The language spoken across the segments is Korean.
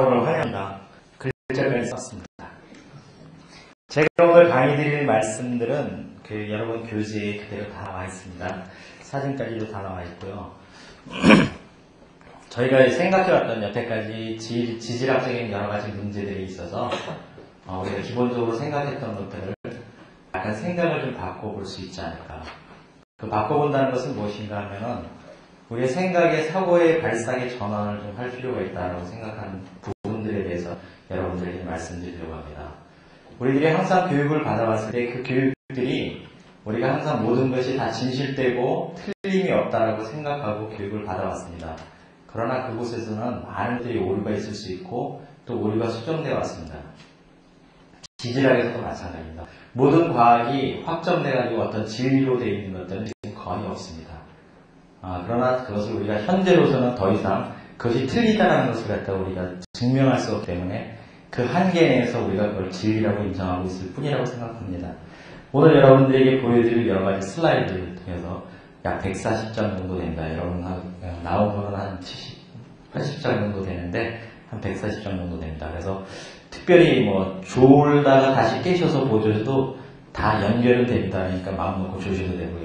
여러분을 환영합니다. 글자를 썼습니다. 제가 오늘 강의 드릴 말씀들은 여러분 교재에 그대로 다 나와 있습니다. 사진까지도 다 나와 있고요. 저희가 생각해왔던 여태까지 지질학적인 여러 가지 문제들이 있어서 우리가 기본적으로 생각했던 것들을 약간 생각을 좀 바꿔볼 수 있지 않을까. 그 바꿔본다는 것은 무엇인가 하면은 우리의 생각의 사고의 발상의 전환을 좀 할 필요가 있다고 생각하는 부분들에 대해서 여러분들에게 말씀드리려고 합니다. 우리들이 항상 교육을 받아왔을 때 그 교육들이 우리가 항상 모든 것이 다 진실되고 틀림이 없다라고 생각하고 교육을 받아왔습니다. 그러나 그곳에서는 많은 것들이 오류가 있을 수 있고 또 오류가 수정되어 왔습니다. 지질학에서도 마찬가지입니다. 모든 과학이 확정돼가지고 어떤 진리로 되어 있는 것들은 지금 거의 없습니다. 그러나 그것을 우리가 현재로서는 더 이상 그것이 틀리다는 것을 갖다 우리가 증명할 수 없기 때문에 그 한계 내에서 우리가 그걸 진리라고 인정하고 있을 뿐이라고 생각합니다. 오늘 여러분들에게 보여드릴 여러 가지 슬라이드를 통해서 약 140장 정도 된다. 여러분 나온 거는 한 80장 정도 되는데 한 140장 정도 됩니다. 그래서 특별히 졸다가 다시 깨셔서 보셔도 다 연결은 됩니다. 그러니까 마음 놓고 조셔도 되고요.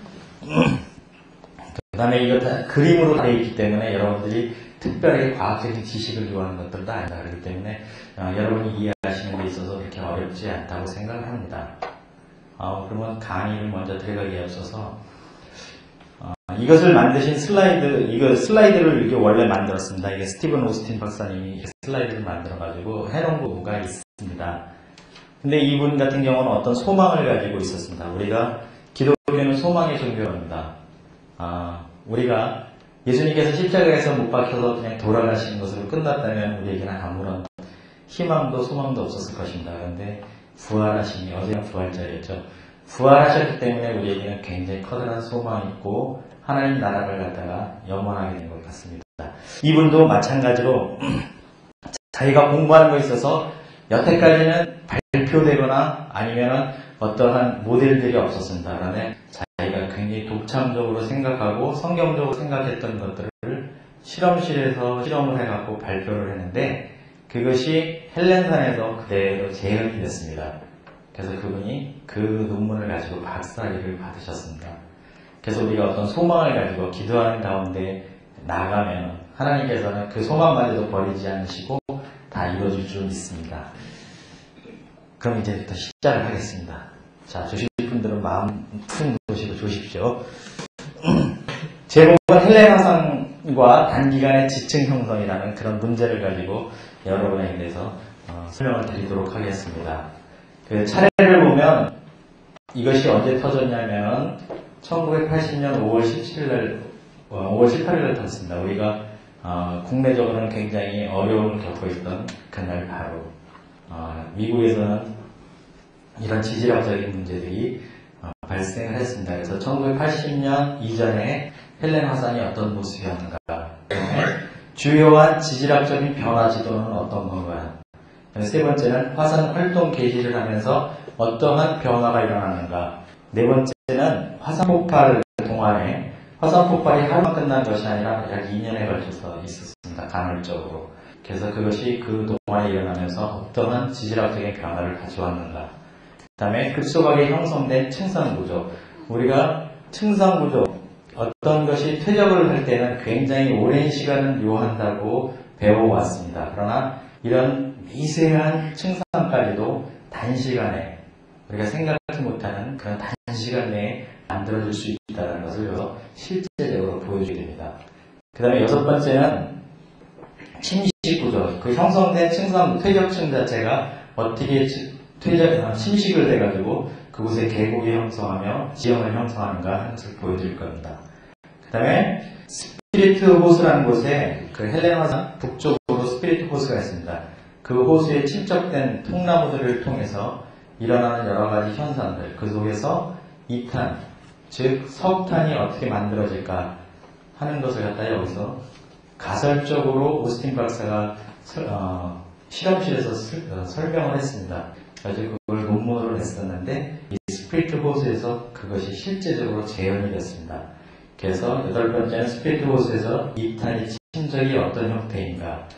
그 다음에 이거 다 그림으로 되어 있기 때문에 여러분들이 특별히 과학적인 지식을 요하는 것들도 아니다. 그렇기 때문에 여러분이 이해하시는 데 있어서 그렇게 어렵지 않다고 생각을 합니다. 그러면 강의를 먼저 들어가기에 앞서서 이것을 만드신 슬라이드를 이게 원래 만들었습니다. 이게 스티븐 오스틴 박사님이 슬라이드를 만들어가지고 해놓은 부분가 있습니다. 근데 이분 같은 경우는 어떤 소망을 가지고 있었습니다. 우리가 기독교는 소망의 종교입니다. 우리가 예수님께서 십자가에서 못 박혀서 그냥 돌아가시는 것으로 끝났다면 우리에게는 아무런 희망도 소망도 없었을 것입니다. 그런데 부활하시니 어제가 부활절이었죠. 부활하셨기 때문에 우리에게는 굉장히 커다란 소망이 있고 하나님 나라를 갖다가 염원하게 된 것 같습니다. 이분도 마찬가지로 자기가 공부하는 것에 있어서 여태까지는 발표되거나 아니면 어떠한 모델들이 없었습니다. 그런데 자기가 굉장히 독창적으로 생각하고 성경적으로 생각했던 것들을 실험실에서 실험을 해갖고 발표를 했는데 그것이 헬렌산에서 그대로 재현이 됐습니다. 그래서 그분이 그 논문을 가지고 박사학위를 받으셨습니다. 그래서 우리가 어떤 소망을 가지고 기도하는 가운데 나가면 하나님께서는 그 소망마저도 버리지 않으시고 다 이루어질 줄 믿습니다. 그럼 이제부터 시작을 하겠습니다. 자, 주실 분들은 마음 푹 놓으시고 조십시오. 제목은 헬렌 화산과 단기간의 지층 형성이라는 그런 문제를 가지고 여러분에게 대해서 설명을 드리도록 하겠습니다. 그 차례를 보면 이것이 언제 터졌냐면 1980년 5월 18일날 터졌습니다. 우리가 국내적으로는 굉장히 어려움을 겪고 있던 그날 바로 미국에서는 이런 지질학적인 문제들이 발생을 했습니다. 그래서 1980년 이전에 헬렌 화산이 어떤 모습이었는가, 주요한 지질학적인 변화 지도는 어떤 건가, 세 번째는 화산 활동 개시를 하면서 어떠한 변화가 일어나는가, 네 번째는 화산 폭발 동안에 화산 폭발이 하루만 끝난 것이 아니라 약 2년에 걸쳐서 있었습니다. 간헐적으로. 그래서 그것이 그 동안에 일어나면서 어떠한 지질학적인 변화를 가져왔는가. 그 다음에 급속하게 형성된 층상구조. 우리가 층상구조, 어떤 것이 퇴적을 할 때는 굉장히 오랜 시간을 요한다고 배워왔습니다. 그러나 이런 미세한 층상까지도 단시간에 우리가 생각하지 못하는 그런 단시간 내에 만들어질 수 있다는 것을 여기서 실제적으로 보여주게 됩니다. 그 다음에 여섯 번째는 침식구조. 그 형성된 층상, 퇴적층 자체가 어떻게 침식을 돼가지고 그곳에 계곡이 형성하며 지형을 형성하는가 하는 것을 보여드릴 겁니다. 그 다음에 스피리트 호수라는 곳에 그 헬렌 화산 북쪽으로 스피리트 호수가 있습니다. 그 호수에 침적된 통나무들을 통해서 일어나는 여러 가지 현상들, 그 속에서 이탄, 즉 석탄이 어떻게 만들어질까 하는 것을 갖다 여기서 가설적으로 오스틴 박사가 실험실에서 설명을 했습니다. 그래서 그걸 논문으로 냈었는데 이 스피리트 호수에서 그것이 실제적으로 재현이 됐습니다. 그래서 여덟 번째는 스피리트 호수에서 이탄이 침적이 어떤 형태인가, 그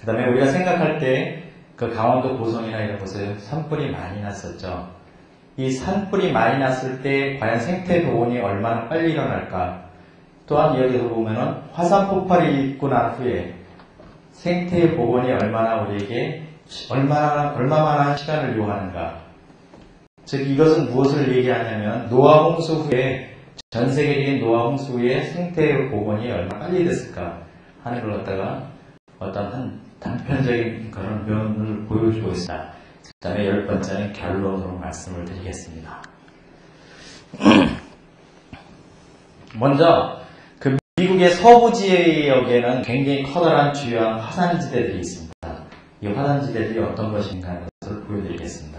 그 다음에 우리가 생각할 때 그 강원도 고성이나 이런 곳에 산불이 많이 났었죠. 이 산불이 많이 났을 때 과연 생태 복원이 얼마나 빨리 일어날까? 또한 여기서 보면은 화산 폭발이 있고 난 후에 생태 복원이 얼마나 우리에게 얼마만한 시간을 요하는가? 즉 이것은 무엇을 얘기하냐면 노아 홍수 후에 전 세계적인 노아 홍수 후에 생태 복원이 얼마나 빨리 됐을까 하는 걸 갖다가 어떤 한 단편적인 그런 면을 보여주고 있습니다. 그 다음에 10번째는 결론으로 말씀을 드리겠습니다. 먼저 그 미국의 서부 지역에는 굉장히 커다란 주요한 화산지대들이 있습니다. 이 화산지대들이 어떤 것인가 하는 것을 보여드리겠습니다.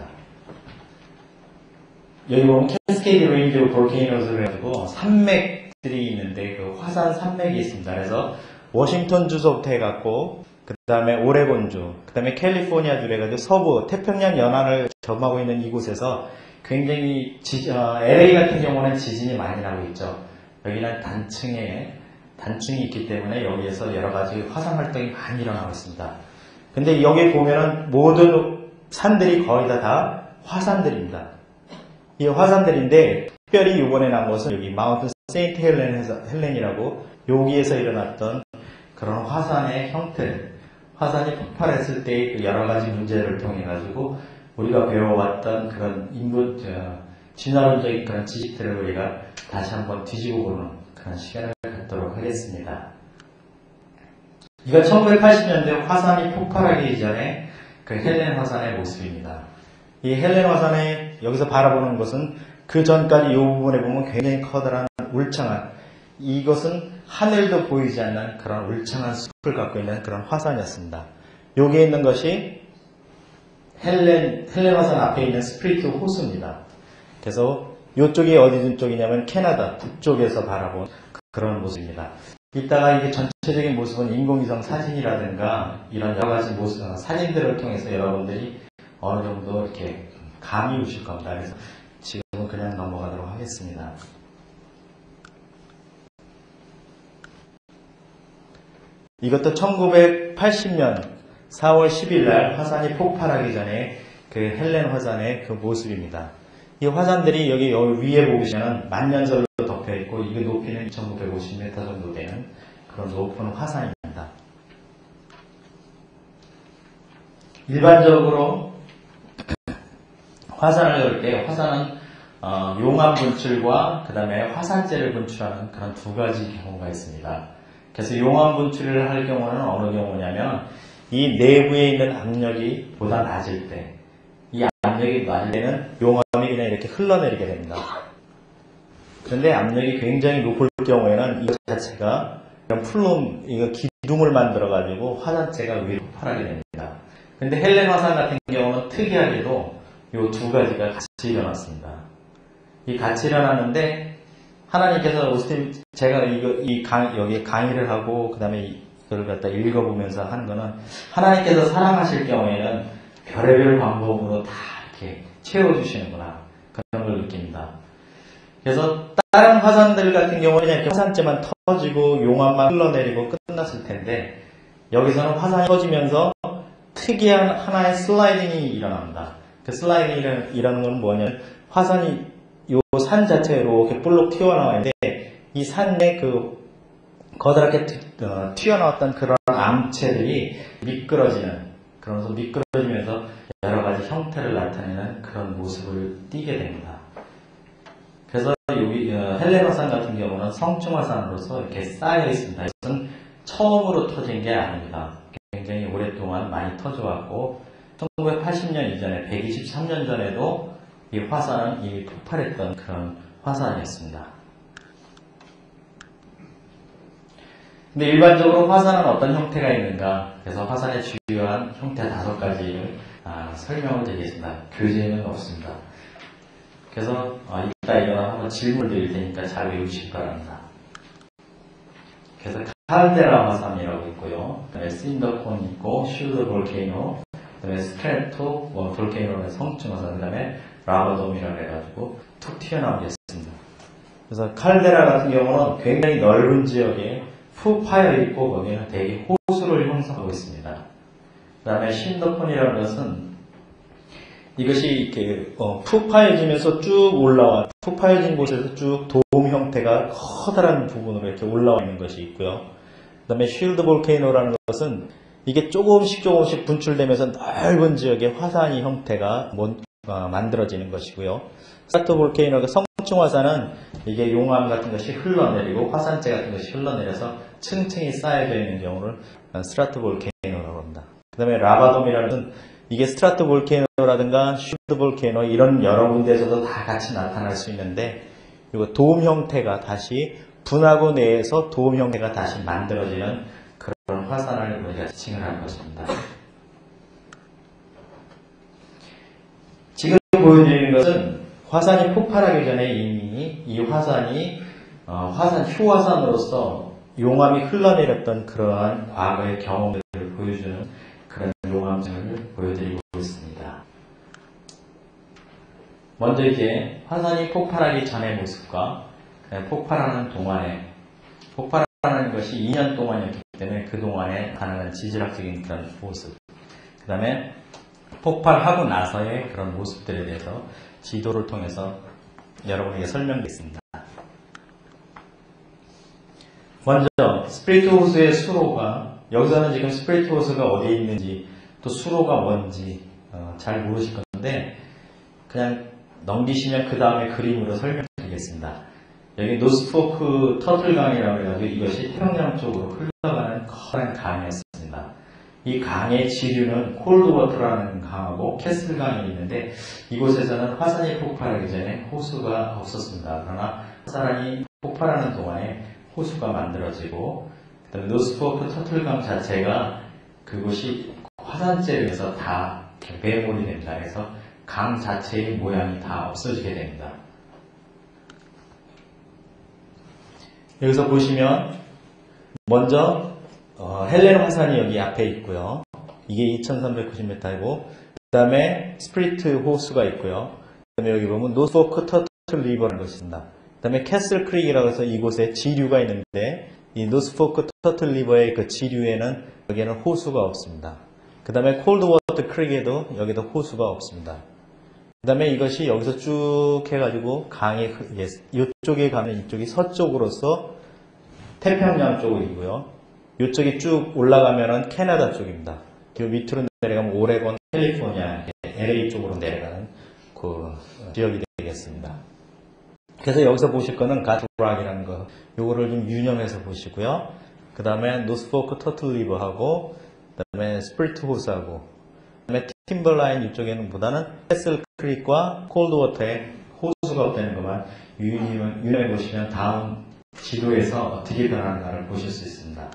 여기 보면 캐스케이드 레인지 오브 볼케이노스를 해가지고 산맥들이 있는데 그 화산 산맥이 있습니다. 그래서 워싱턴 주서부터 해갖고 그 다음에 오레곤주, 그 다음에 캘리포니아주 해가지고 서부 태평양 연안을 점하고 있는 이곳에서 굉장히 LA 같은 경우는 지진이 많이 나고 있죠. 여기는 단층이 있기 때문에 여기에서 여러 가지 화산 활동이 많이 일어나고 있습니다. 근데 여기 보면은 모든 산들이 거의 다 화산들입니다. 이 화산들인데 특별히 이번에 난 것은 여기 마운트 세인트 헬렌이라고 여기에서 일어났던 그런 화산의 형태, 화산이 폭발했을 때 여러 가지 문제를 통해 가지고 우리가 배워왔던 그런 진화론적인 그런 지식들을 우리가 다시 한번 뒤지고 보는 그런 시간을 갖도록 하겠습니다. 이거 1980년대 화산이 폭발하기 전에 그 헬렌 화산의 모습입니다. 이 헬렌 화산에 여기서 바라보는 것은 그 전까지 이 부분에 보면 굉장히 커다란 울창한, 이것은 하늘도 보이지 않는 그런 울창한 숲을 갖고 있는 그런 화산이었습니다. 여기에 있는 것이 헬렌 화산 앞에 있는 스프리트 호수입니다. 그래서 이쪽이 어디 쪽이냐면 캐나다 북쪽에서 바라본 그런 모습입니다. 이따가 이게 전체적인 모습은 인공위성 사진이라든가 이런 여러 가지 사진들을 통해서 여러분들이 어느 정도 이렇게 감이 오실 겁니다. 그래서 지금은 그냥 넘어가도록 하겠습니다. 이것도 1980년 4월 10일 날 화산이 폭발하기 전에 그 헬렌 화산의 그 모습입니다. 이 화산들이 여기 위에 보시면 만년설로 덮여 있고 이게 높이는 2950m 정도 되는 그런 높은 화산입니다. 일반적으로 화산을 그릴 때 화산은 용암 분출과 그 다음에 화산재를 분출하는 그런 두 가지 경우가 있습니다. 그래서 용암 분출을 할 경우는 어느 경우냐면 이 내부에 있는 압력이 보다 낮을 때, 이 압력이 낮을 때는 용암이 그냥 이렇게 흘러내리게 됩니다. 그런데 압력이 굉장히 높을 경우에는 이것 자체가 이거 기둥을 만들어 가지고 화산재가 위로 폭발하게 됩니다. 근데 헬렌 화산 같은 경우는 특이하게도 이 두 가지가 같이 일어났습니다. 이 같이 일어났는데 하나님께서 제가 여기 강의를 하고 그 다음에 이걸 갖다 읽어보면서 하는 거는 하나님께서 사랑하실 경우에는 별의별 방법으로 다 이렇게 채워주시는구나 그런 걸 느낍니다. 그래서 다른 화산들 같은 경우는 그냥 화산재만 터지고 용암만 흘러내리고 끝났을 텐데 여기서는 화산이 터지면서 특이한 하나의 슬라이딩이 일어납니다. 그 슬라이딩이라는 건 뭐냐면 화산이 요 산 자체로 이렇게 볼록 튀어나와 있는데 이 산에 그 거다랗게 튀어나왔던 그런 암체들이 그러면서 미끄러지면서 여러 가지 형태를 나타내는 그런 모습을 띠게 됩니다. 그래서 여기 헬렌 화산 같은 경우는 성층 화산으로서 이렇게 쌓여 있습니다. 이것은 처음으로 터진 게 아닙니다. 굉장히 오랫동안 많이 터져왔고 1980년 이전에 123년 전에도 이 화산은 이미 폭발했던 그런 화산이었습니다. 근데 일반적으로 화산은 어떤 형태가 있는가? 그래서 화산의 주요한 형태 5가지를 설명을 드리겠습니다. 교재는 없습니다. 그래서 이따 이거는 한번 질문 드릴 테니까 잘 외우시기 바랍니다. 그래서 칼데라 화산이라고 있고요. 그다음에 신더콘 있고 슐더 볼케이노, 그다음에 스트레토 볼케이노의 성층 화산, 그다음에 라바돔이라고 해가지고 툭 튀어나오게 했습니다. 그래서 칼데라 같은 경우는 굉장히 넓은 지역에 푹 파여 있고 거기는 대기 호수를 형성하고 있습니다. 그 다음에 쉰더폰이라는 것은 이것이 이렇게 푹 파여지면서 쭉 올라와, 푹 파여진 곳에서 쭉 도움 형태가 커다란 부분으로 이렇게 올라와 있는 것이 있고요. 그 다음에 쉴드 볼케이노라는 것은 이게 조금씩 분출되면서 넓은 지역의 화산이 형태가 만들어지는 것이고요. 스트라토 볼케이노가 성층 화산은 이게 용암 같은 것이 흘러내리고 화산재 같은 것이 흘러내려서 층층이 쌓여져 있는 경우를 스트라토 볼케이노라고 합니다. 그 다음에 라바돔이라는 것은 이게 스트라토 볼케이노라든가 쉴드 볼케이노 이런 여러 군데에서도 다 같이 나타날 수 있는데 이거 도움 형태가 다시 분화구 내에서 도움 형태가 다시 만들어지는 그런 화산을 우리가 지칭을 하는 것입니다. 지금 보여드리는 것은 화산이 폭발하기 전에 이미 이 화산이 휴화산으로서 용암이 흘러내렸던 그러한 과거의 경험들을 보여주는 그런 용암층을 보여드리고 있습니다. 먼저 이제 화산이 폭발하기 전의 모습과 폭발하는 동안에, 폭발하는 것이 2년 동안이었기 때문에 그 동안에 가능한 지질학적인 그런 모습, 그 다음에 폭발하고 나서의 그런 모습들에 대해서 지도를 통해서 여러분에게 설명드리겠습니다. 먼저 스프리트 호수의 수로가, 여기서는 지금 스프리트 호수가 어디에 있는지 또 수로가 뭔지 잘 모르실 건데 그냥 넘기시면 그 다음에 그림으로 설명드리겠습니다. 여기 노스포크 터틀강이라고 해가지고 이것이 태평양 쪽으로 흘러가는 커다란 강이었습니다. 이 강의 지류는 콜드워터라는 강하고 캐슬강이 있는데 이곳에서는 화산이 폭발하기 전에 호수가 없었습니다. 그러나 화산이 폭발하는 동안에 호수가 만들어지고 그다음에 노스포크 터틀강 자체가 그곳이 화산재로 해서 다 매몰이 됩니다. 그래서 강 자체의 모양이 다 없어지게 됩니다. 여기서 보시면 먼저 헬렌 화산이 여기 앞에 있고요. 이게 2390m이고 그 다음에 스프리트 호수가 있고요. 그 다음에 여기 보면 노스포크 터틀 리버라는 것이 있습니다. 그 다음에 캐슬 크릭이라고 해서 이곳에 지류가 있는데 이 노스포크 터틀 리버의 그 지류에는 여기에는 호수가 없습니다. 그 다음에 콜드워터 크릭에도 여기도 호수가 없습니다. 그 다음에 이것이 여기서 쭉 해가지고 강이 이쪽에 가면 이쪽이 서쪽으로서 태평양 쪽이고요. 이쪽이 쭉 올라가면은 캐나다 쪽입니다. 그 밑으로 내려가면 오레곤, 캘리포니아, LA 쪽으로 내려가는 그 지역이 되겠습니다. 그래서 여기서 보실 거는 가트락이라는 거, 요거를 좀 유념해서 보시고요. 그 다음에 노스포크 터틀 리버하고, 그 다음에 스프리트 호수하고, 그 다음에 팀벌라인 이쪽에는 보다는 캐슬 크릭과 콜드워터에 호수가 없다는 것만 유념해 보시면 다음 지도에서 어떻게 변하는가를 보실 수 있습니다.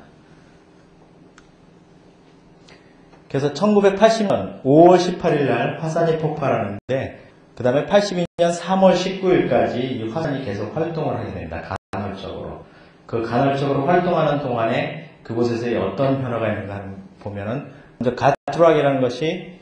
그래서 1980년 5월 18일 날 화산이 폭발하는데 그 다음에 82년 3월 19일까지 이 화산이 계속 활동을 하게 됩니다. 간헐적으로. 그 간헐적으로 활동하는 동안에 그곳에서 어떤 변화가 있는가 보면은 먼저 가트락이라는 것이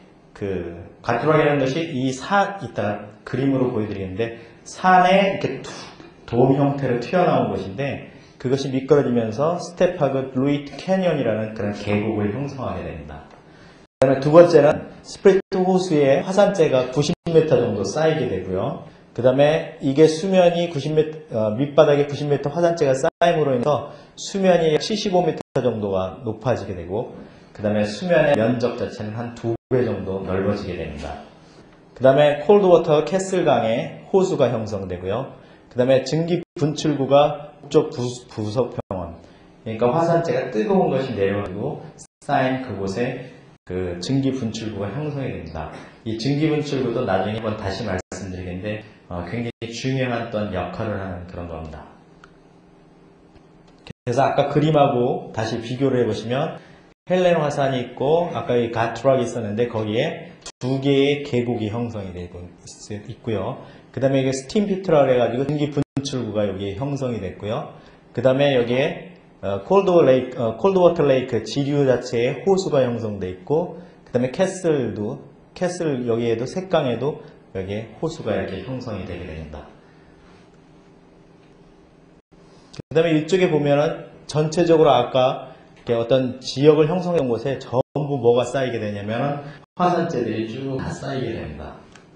이따 그림으로 보여드리는데 산에 이렇게 돔 형태로 튀어나온 것인데 그것이 미끄러지면서 스테파그 루이트 캐년이라는 그런 계곡을 형성하게 됩니다. 그 다음에 두 번째는 스프리트 호수에 화산재가 90m 정도 쌓이게 되고요. 그 다음에 이게 수면이 90m, 밑바닥에 90m 화산재가 쌓임으로 인해서 수면이 75m 정도가 높아지게 되고 그 다음에 수면의 면적 자체는 한 2배 정도 넓어지게 됩니다. 그 다음에 콜드워터 캐슬강에 호수가 형성되고요. 그 다음에 증기 분출구가 북쪽 부석평원, 그러니까 화산재가 뜨거운 것이 내려가지고 쌓인 그곳에 그 증기 분출구가 형성이 됩니다. 이 증기 분출구도 나중에 한번 다시 말씀드리겠는데 굉장히 중요한 어떤 역할을 하는 그런 겁니다. 그래서 아까 그림하고 다시 비교를 해보시면 헬렌 화산이 있고 아까 이 가트락이 있었는데 거기에 두 개의 계곡이 형성이 되고 있고요. 그 다음에 이게 스팀 피트라고 해가지고 증기 분출구가 여기에 형성이 됐고요. 그 다음에 여기에 콜드워터 레이크 지류 자체에 호수가 형성돼 있고 그 다음에 캐슬 여기에도 색강에도 여기에 호수가 이렇게 형성이 되게 됩니다. 그 다음에 이쪽에 보면은 전체적으로 아까 어떤 지역을 형성해 온 곳에 전부 그리고 뭐가 쌓이게 되냐면 화산재들이 쭉 다 쌓이게 됩니다.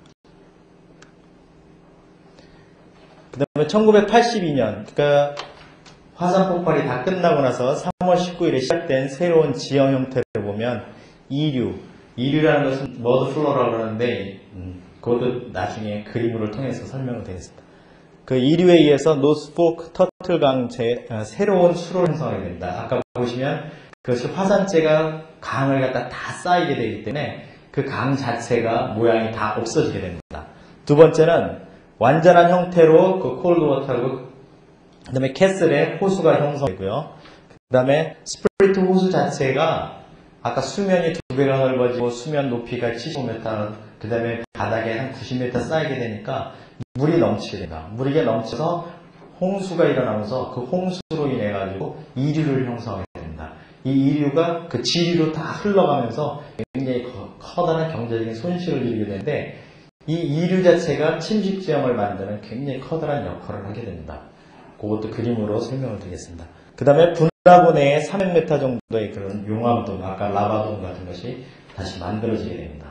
그 다음에 1982년, 그러니까 화산 폭발이 다 끝나고 나서 3월 19일에 시작된 새로운 지형 형태를 보면 이류라는 것은 머드 플로라고 하는데 그것도 나중에 그림으로 통해서 설명을 드리겠습니다. 그 이류에 의해서 노스포크 터틀강 새로운 수로 형성하게 됩니다. 아까 보시면 그것이 화산재가 강을 갖다 다 쌓이게 되기 때문에 그 강 자체가 모양이 다 없어지게 됩니다. 두 번째는 완전한 형태로 그 콜드워터하고 그 다음에 캐슬의 호수가 형성되고요. 그 다음에 스프리트 호수 자체가 아까 수면이 2배가 넓어지고 수면 높이가 75m, 그 다음에 바닥에 한 90m 쌓이게 되니까 물이 넘치게 됩니다. 물이 넘쳐서 홍수가 일어나면서 그 홍수로 인해 가지고 이류를 형성하게 됩니다. 이 이류가 그 지류로 다 흘러가면서 굉장히 커다란 경제적인 손실을 입게 되는데 이 이류 자체가 침식지형을 만드는 굉장히 커다란 역할을 하게 됩니다. 그것도 그림으로 설명을 드리겠습니다. 그 다음에 분화구 내에 300m 정도의 그런 용암동, 아까 라바동 같은 것이 다시 만들어지게 됩니다.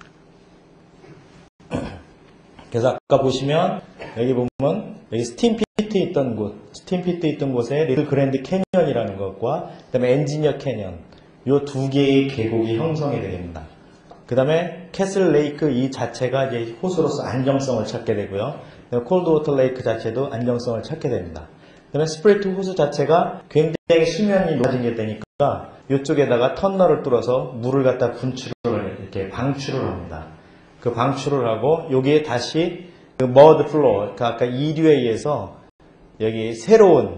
그래서 아까 보시면 여기 보면 여기 스팀피트 있던 곳에 리틀 그랜드 캐년이라는 것과 그 다음에 엔지니어 캐년, 요 두 개의 계곡이 형성이 됩니다. 그 다음에 캐슬 레이크 이 자체가 이제 호수로서 안정성을 찾게 되고요. 콜드워터 레이크 자체도 안정성을 찾게 됩니다. 그 다음에 스프리트 호수 자체가 굉장히 수면이 높아지게 되니까 이쪽에다가 터널을 뚫어서 물을 갖다 이렇게 방출을 합니다. 그 방출을 하고 여기에 다시 그 머드 플로어, 그러니까 아까 이류에 의해서 여기 새로운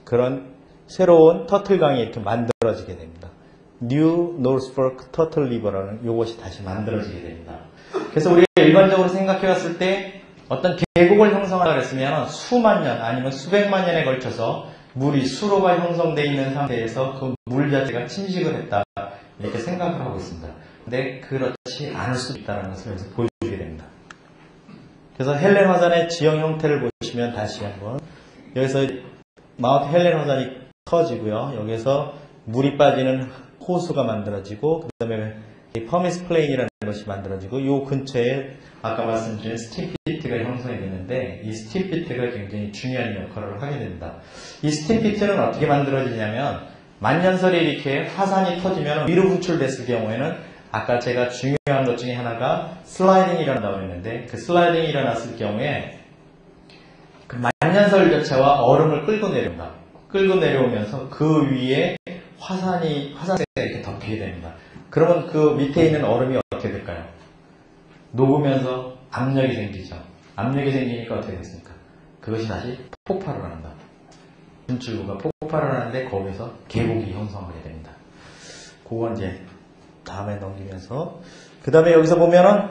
터틀강이 이렇게 만들어지게 됩니다. 뉴 노스포크 터틀 리버라는 요것이 다시 만들어지게 됩니다. 그래서 우리가 일반적으로 생각해 봤을 때 어떤 계곡을 형성하려고 했으면 수만 년 아니면 수백만 년에 걸쳐서 물이 수로가 형성되어 있는 상태에서 그 물 자체가 침식을 했다 이렇게 생각을 하고 있습니다. 근데 그렇지 않을 수도 있다는 것을 여기서 보여주게 됩니다. 그래서 헬렌 화산의 지형 형태를 보시면 다시 한번 여기서 마운트 헬렌 화산이 터지고요. 여기서 물이 빠지는 호수가 만들어지고 그 다음에 퍼미스 플레인이라는 것이 만들어지고 이 근처에 아까 말씀드린 스팀피트가 형성이 되는데 이 스팀피트가 굉장히 중요한 역할을 하게 됩니다. 이 스팀피트는 어떻게 만들어지냐면 만년설에 이렇게 화산이 터지면 위로 분출됐을 경우에는 아까 제가 중요한 것 중에 하나가 슬라이딩이 일어난다고 했는데 그 슬라이딩이 일어났을 경우에 그 만년설 자체와 얼음을 끌고 내려옵니다. 끌고 내려오면서 그 위에 화산재가 이렇게 덮이게 됩니다. 그러면 그 밑에 있는 얼음이 어떻게 될까요? 녹으면서 압력이 생기죠. 압력이 생기니까 어떻게 됐습니까? 그것이 다시 폭발을 합니다. 분출구가 폭발을 하는데 거기서 계곡이 형성하게 됩니다. 그건 이제 다음에 넘기면서 그 다음에 여기서 보면은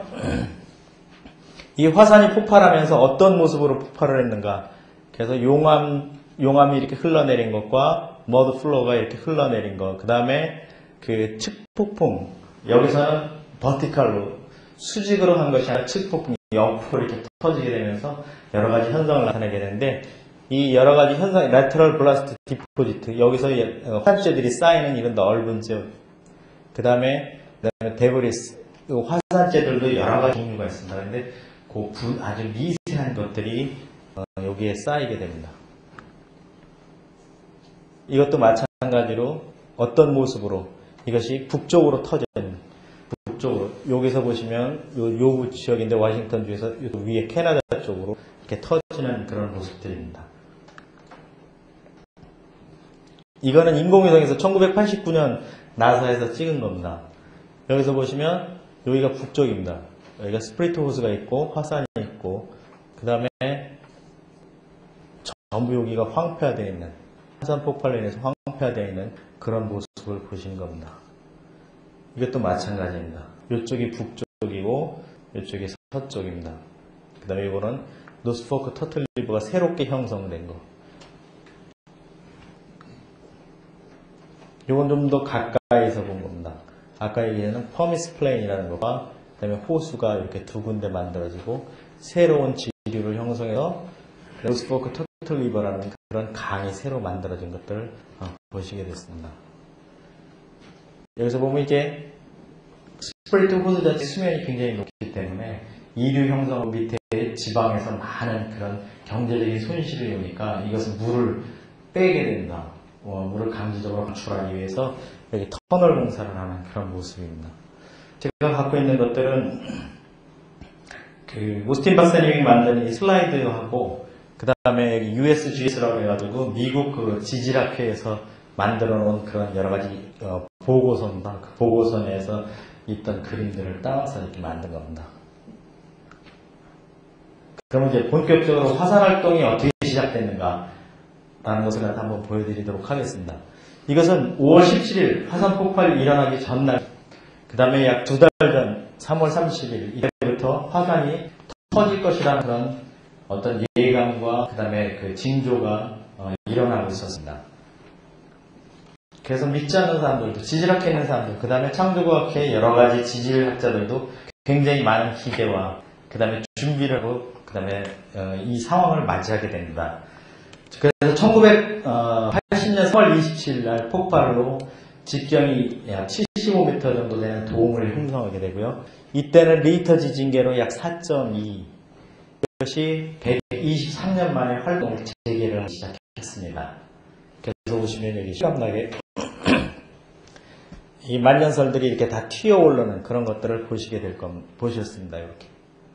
이 화산이 폭발하면서 어떤 모습으로 폭발을 했는가. 그래서 용암이 이렇게 흘러내린 것과 머드 플로어가 이렇게 흘러내린 것, 그 다음에 그 측폭풍, 여기서는 버티칼로 수직으로 한 것이 아니라 측폭풍이 옆으로 이렇게 터지게 되면서 여러 가지 현상을 나타내게 되는데 이 여러 가지 현상, 레터럴 블라스트 디포지트, 여기서 화산재들이 쌓이는 이런 넓은 지역, 그 다음에 데브리스, 화산재들도 여러 가지 종류가 있습니다. 그런데 그 아주 미세한 것들이 여기에 쌓이게 됩니다. 이것도 마찬가지로 어떤 모습으로 이것이 북쪽으로 터져요. 북쪽으로. 여기서 보시면 요 지역인데 워싱턴주에서 위에 캐나다 쪽으로 이렇게 터지는 그런 모습들입니다. 이거는 인공위성에서 1989년 나사에서 찍은 겁니다. 여기서 보시면 여기가 북쪽입니다. 여기가 스프리트 호수가 있고 화산이 있고 그 다음에 전부 여기가 황폐화되어 있는 화산 폭발로 인해서 황폐화되어 있는 그런 모습을 보시는 겁니다. 이것도 마찬가지입니다. 이쪽이 북쪽이고 이쪽이 서쪽입니다. 그 다음에 이거는 노스포크 터틀 리버가 새롭게 형성된 거. 이건 좀 더 가까이서 본 겁니다. 아까 얘기는 퍼미스 플레인이라는 거가 그 다음에 호수가 이렇게 두 군데 만들어지고 새로운 지류를 형성해서 노스포크 터틀 리버라는 그런 강이 새로 만들어진 것들을 보시게 됐습니다. 여기서 보면 이게 스프레이트 호수 자체 수면이 굉장히 높기 때문에 이류 형성 밑에 지방에서 많은 그런 경제적인 손실을 오니까 이것은 물을 빼게 된다. 물을 강제적으로 방출하기 위해서 여기 터널 공사를 하는 그런 모습입니다. 제가 갖고 있는 것들은 그 오스틴 박사님이 만든 이 슬라이드하고 그 다음에 USGS라고 해가지고 미국 그 지질학회에서 만들어 놓은 그런 여러 가지 보고서입니다. 그 보고서에서 있던 그림들을 따와서 이렇게 만든 겁니다. 그러면 이제 본격적으로 화산 활동이 어떻게 시작됐는가 라는 것을 한번 보여드리도록 하겠습니다. 이것은 5월 17일 화산 폭발이 일어나기 전날, 그 다음에 약 2달 전 3월 30일 이때부터 화산이 터질 것이라는 그런 어떤 예감과 그 다음에 그 징조가 일어나고 있었습니다. 그래서 믿지 않는 사람들도, 지질학회 있는 사람들, 그 다음에 창조과학회 여러 가지 지질학자들도 굉장히 많은 기대와 그 다음에 준비를 하고 그 다음에 이 상황을 맞이하게 됩니다. 그래서 1980년 3월 27일 날 폭발로 직경이 약 75m 정도 되는 도움을 형성하게 되고요. 이때는 리히터 지진계로 약 4.2, 이것이 123년 만에 활동을 재개를 시작했습니다. 그래서 보시면 여기 실감나게 이 만년설들이 이렇게 다 튀어 오르는 그런 것들을 보시게 될 겁니다. 보셨습니다. 이렇게.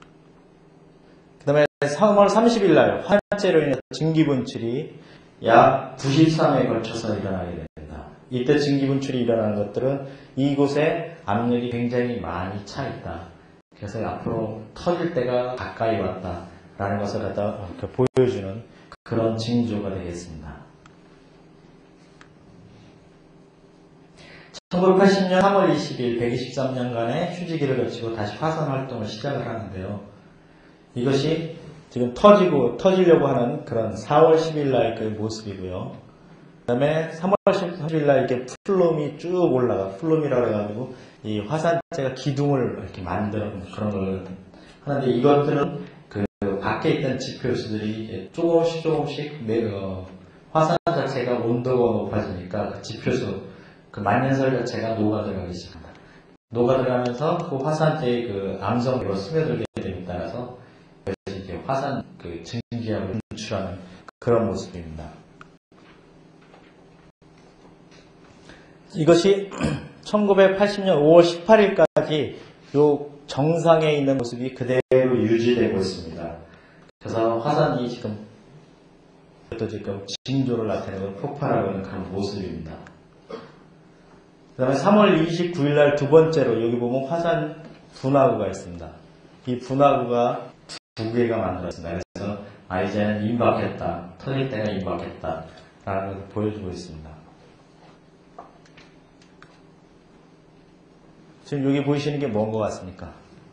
그 다음에 3월 30일 날 화재로 인해서 증기 분출이 약 93회에 걸쳐서 일어나게 됩니다. 이때 증기 분출이 일어나는 것들은 이곳에 압력이 굉장히 많이 차 있다. 그래서 앞으로 터질 때가 가까이 왔다라는 것을 갖다 보여주는 그런 징조가 되겠습니다. 1980년 3월 20일 123년간의 휴지기를 거치고 다시 화산 활동을 시작을 하는데요. 이것이 지금 터지려고 하는 그런 4월 10일 날 그 모습이고요. 그 다음에 3월 10일 날 이렇게 플룸이 쭉 올라가, 플룸이라고 해가지고 이 화산재가 기둥을 이렇게 만드는 그런 걸 하는데, 이것들은 그 밖에 있던 지표수들이 조금씩 화산 자체가 온도가 높아지니까 그 지표수, 그 만년설 자체가 녹아들어가기 시작합니다. 녹아들어가면서 그 화산재의 그 암성으로 스며들게 됨에 따라서 이제 화산 그 증기압을 분출하는 그런 모습입니다. 이것이 1980년 5월 18일까지 요 정상에 있는 모습이 그대로 유지되고 있습니다. 그래서 화산이 지금 징조를 나타내고 폭발하고 있는 그런 모습입니다. 그 다음에 3월 29일 날 두 번째로 여기 보면 화산 분화구가 있습니다. 이 분화구가 두 개가 만들어졌습니다. 그래서 이제는 임박했다, 터질 때가 임박했다 라는 것을 보여주고 있습니다. 지금 여기 보이시는 게 뭔 것 같습니까?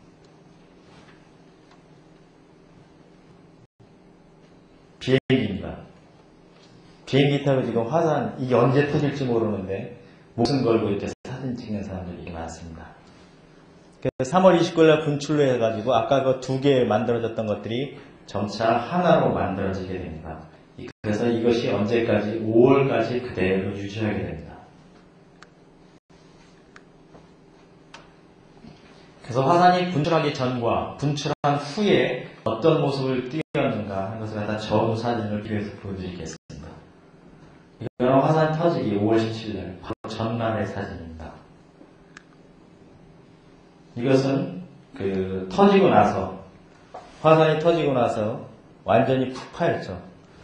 비행기입니다. 비행기 타고 지금 화산, 이게 언제 터질지 모르는데 목숨 걸고 이렇게 사진 찍는 사람들이 많습니다. 그래서 3월 29일 날 분출로 해가지고 아까 그 두 개 만들어졌던 것들이 점차 하나로 만들어지게 됩니다. 그래서 이것이 언제까지? 5월까지 그대로 유지하게 됩니다. 그래서 화산이 분출하기 전과 분출한 후에 어떤 모습을 띄었는가 하는 것을 갖다 전후 사진을 비교해서 보여드리겠습니다. 이거는 화산 터지기 5월 17일 바로 전날의 사진입니다. 이것은 그 터지고 나서, 화산이 터지고 나서 완전히 푹 파였죠.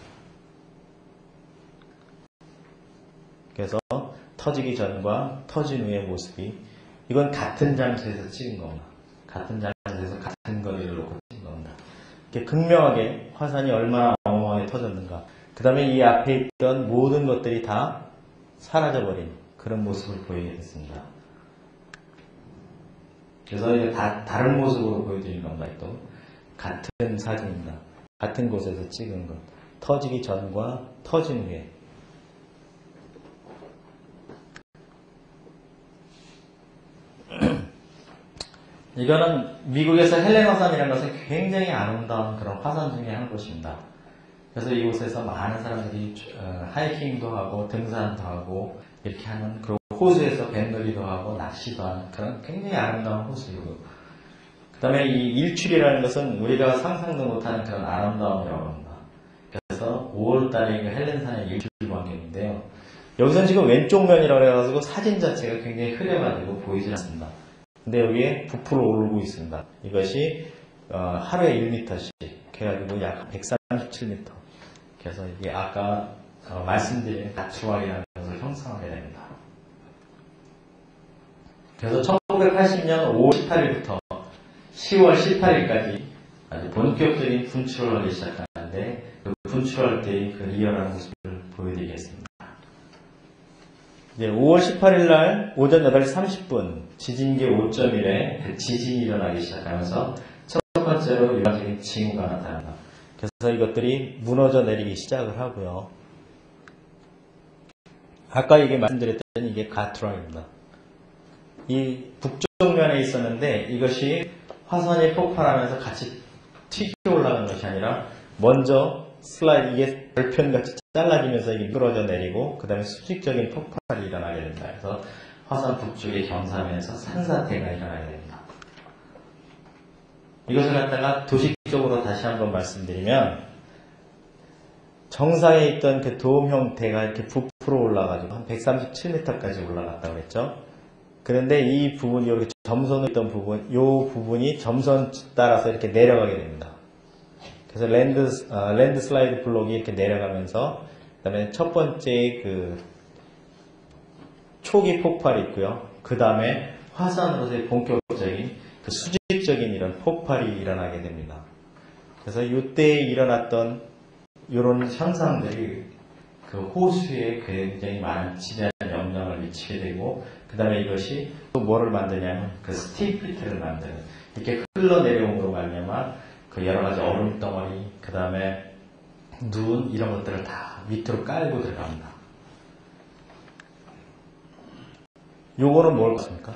그래서 터지기 전과 터진 후의 모습이, 이건 같은 장소에서 찍은 겁니다. 같은 장소에서 같은 거리를 놓고 찍은 겁니다. 이렇게 극명하게 화산이 얼마나 어마어마하게 터졌는가. 그 다음에 이 앞에 있던 모든 것들이 다 사라져버린 그런 모습을 보이게 됐습니다. 그래서 이게 다른 모습으로 보여드리는 겁니다. 또 같은 사진입니다. 같은 곳에서 찍은 것. 터지기 전과 터진 후에. 이거는 미국에서 헬렌 화산이라는 것은 굉장히 아름다운 그런 화산 중에 한 곳입니다. 그래서 이곳에서 많은 사람들이 하이킹도 하고 등산도 하고 이렇게 하는, 그리고 호수에서 뱃놀이도 하고 낚시도 하는 그런 굉장히 아름다운 호수이고, 그 다음에 이 일출이라는 것은 우리가 상상도 못하는 그런 아름다움이라고 합니다. 그래서 5월달에 그 헬렌산의 일출 광경인데요. 여기서는 지금 왼쪽 면이라고 해가지고 사진 자체가 굉장히 흐려가지고 보이지 않습니다. 근데 여기에 부풀어 오르고 있습니다. 이것이 하루에 1m씩 해가지고 약 137m. 그래서 이게 아까 말씀드린 가트락이라는 것을 형성하게 됩니다. 그래서 1980년 5월 18일부터 10월 18일까지 아주 본격적인 분출을 하기 시작하는데, 그 분출할 때의 그 리얼한 모습을 보여드리겠습니다. 이제 5월 18일 날 오전 8시 30분 지진계 5.1에 지진이 일어나기 시작하면서 첫 번째로 일반적인 징후가 나타납니다. 그래서 이것들이 무너져 내리기 시작을 하고요. 아까 이게 말씀드렸던 이게 가트락입니다. 이 북쪽 면에 있었는데 이것이 화산이 폭발하면서 같이 튀겨 올라간 것이 아니라 먼저 슬라이드, 이게 별편같이 잘라지면서 이게 미끄러져 내리고 그 다음에 수직적인 폭발이 일어나게 됩니다. 그래서 화산 북쪽의 경사면에서 산사태가 일어나게 됩니다. 이것을 갖다가 도식적으로 다시 한번 말씀드리면, 정상에 있던 그 도움 형태가 이렇게 부풀어 올라가지고 한 137m까지 올라갔다고 그랬죠. 그런데 이 부분이 이렇게 점선으로 있던 부분, 이 부분이 점선 따라서 이렇게 내려가게 됩니다. 그래서 랜드 슬라이드 블록이 이렇게 내려가면서, 그 다음에 첫 번째 그 초기 폭발이 있고요. 그 다음에 화산으로서의 본격적인 그 수직적인 이런 폭발이 일어나게 됩니다. 그래서 이때 일어났던 이런 현상들이 그 호수에 굉장히 많은 지대한 영향을 미치게 되고, 그 다음에 이것이 또 뭐를 만드냐면 그 스티피트를 만드는, 이렇게 흘러내려옴으로 말미암아 그 여러 가지 얼음 덩어리, 그 다음에 눈, 이런 것들을 다 밑으로 깔고 들어갑니다. 요거는 뭘 같습니까?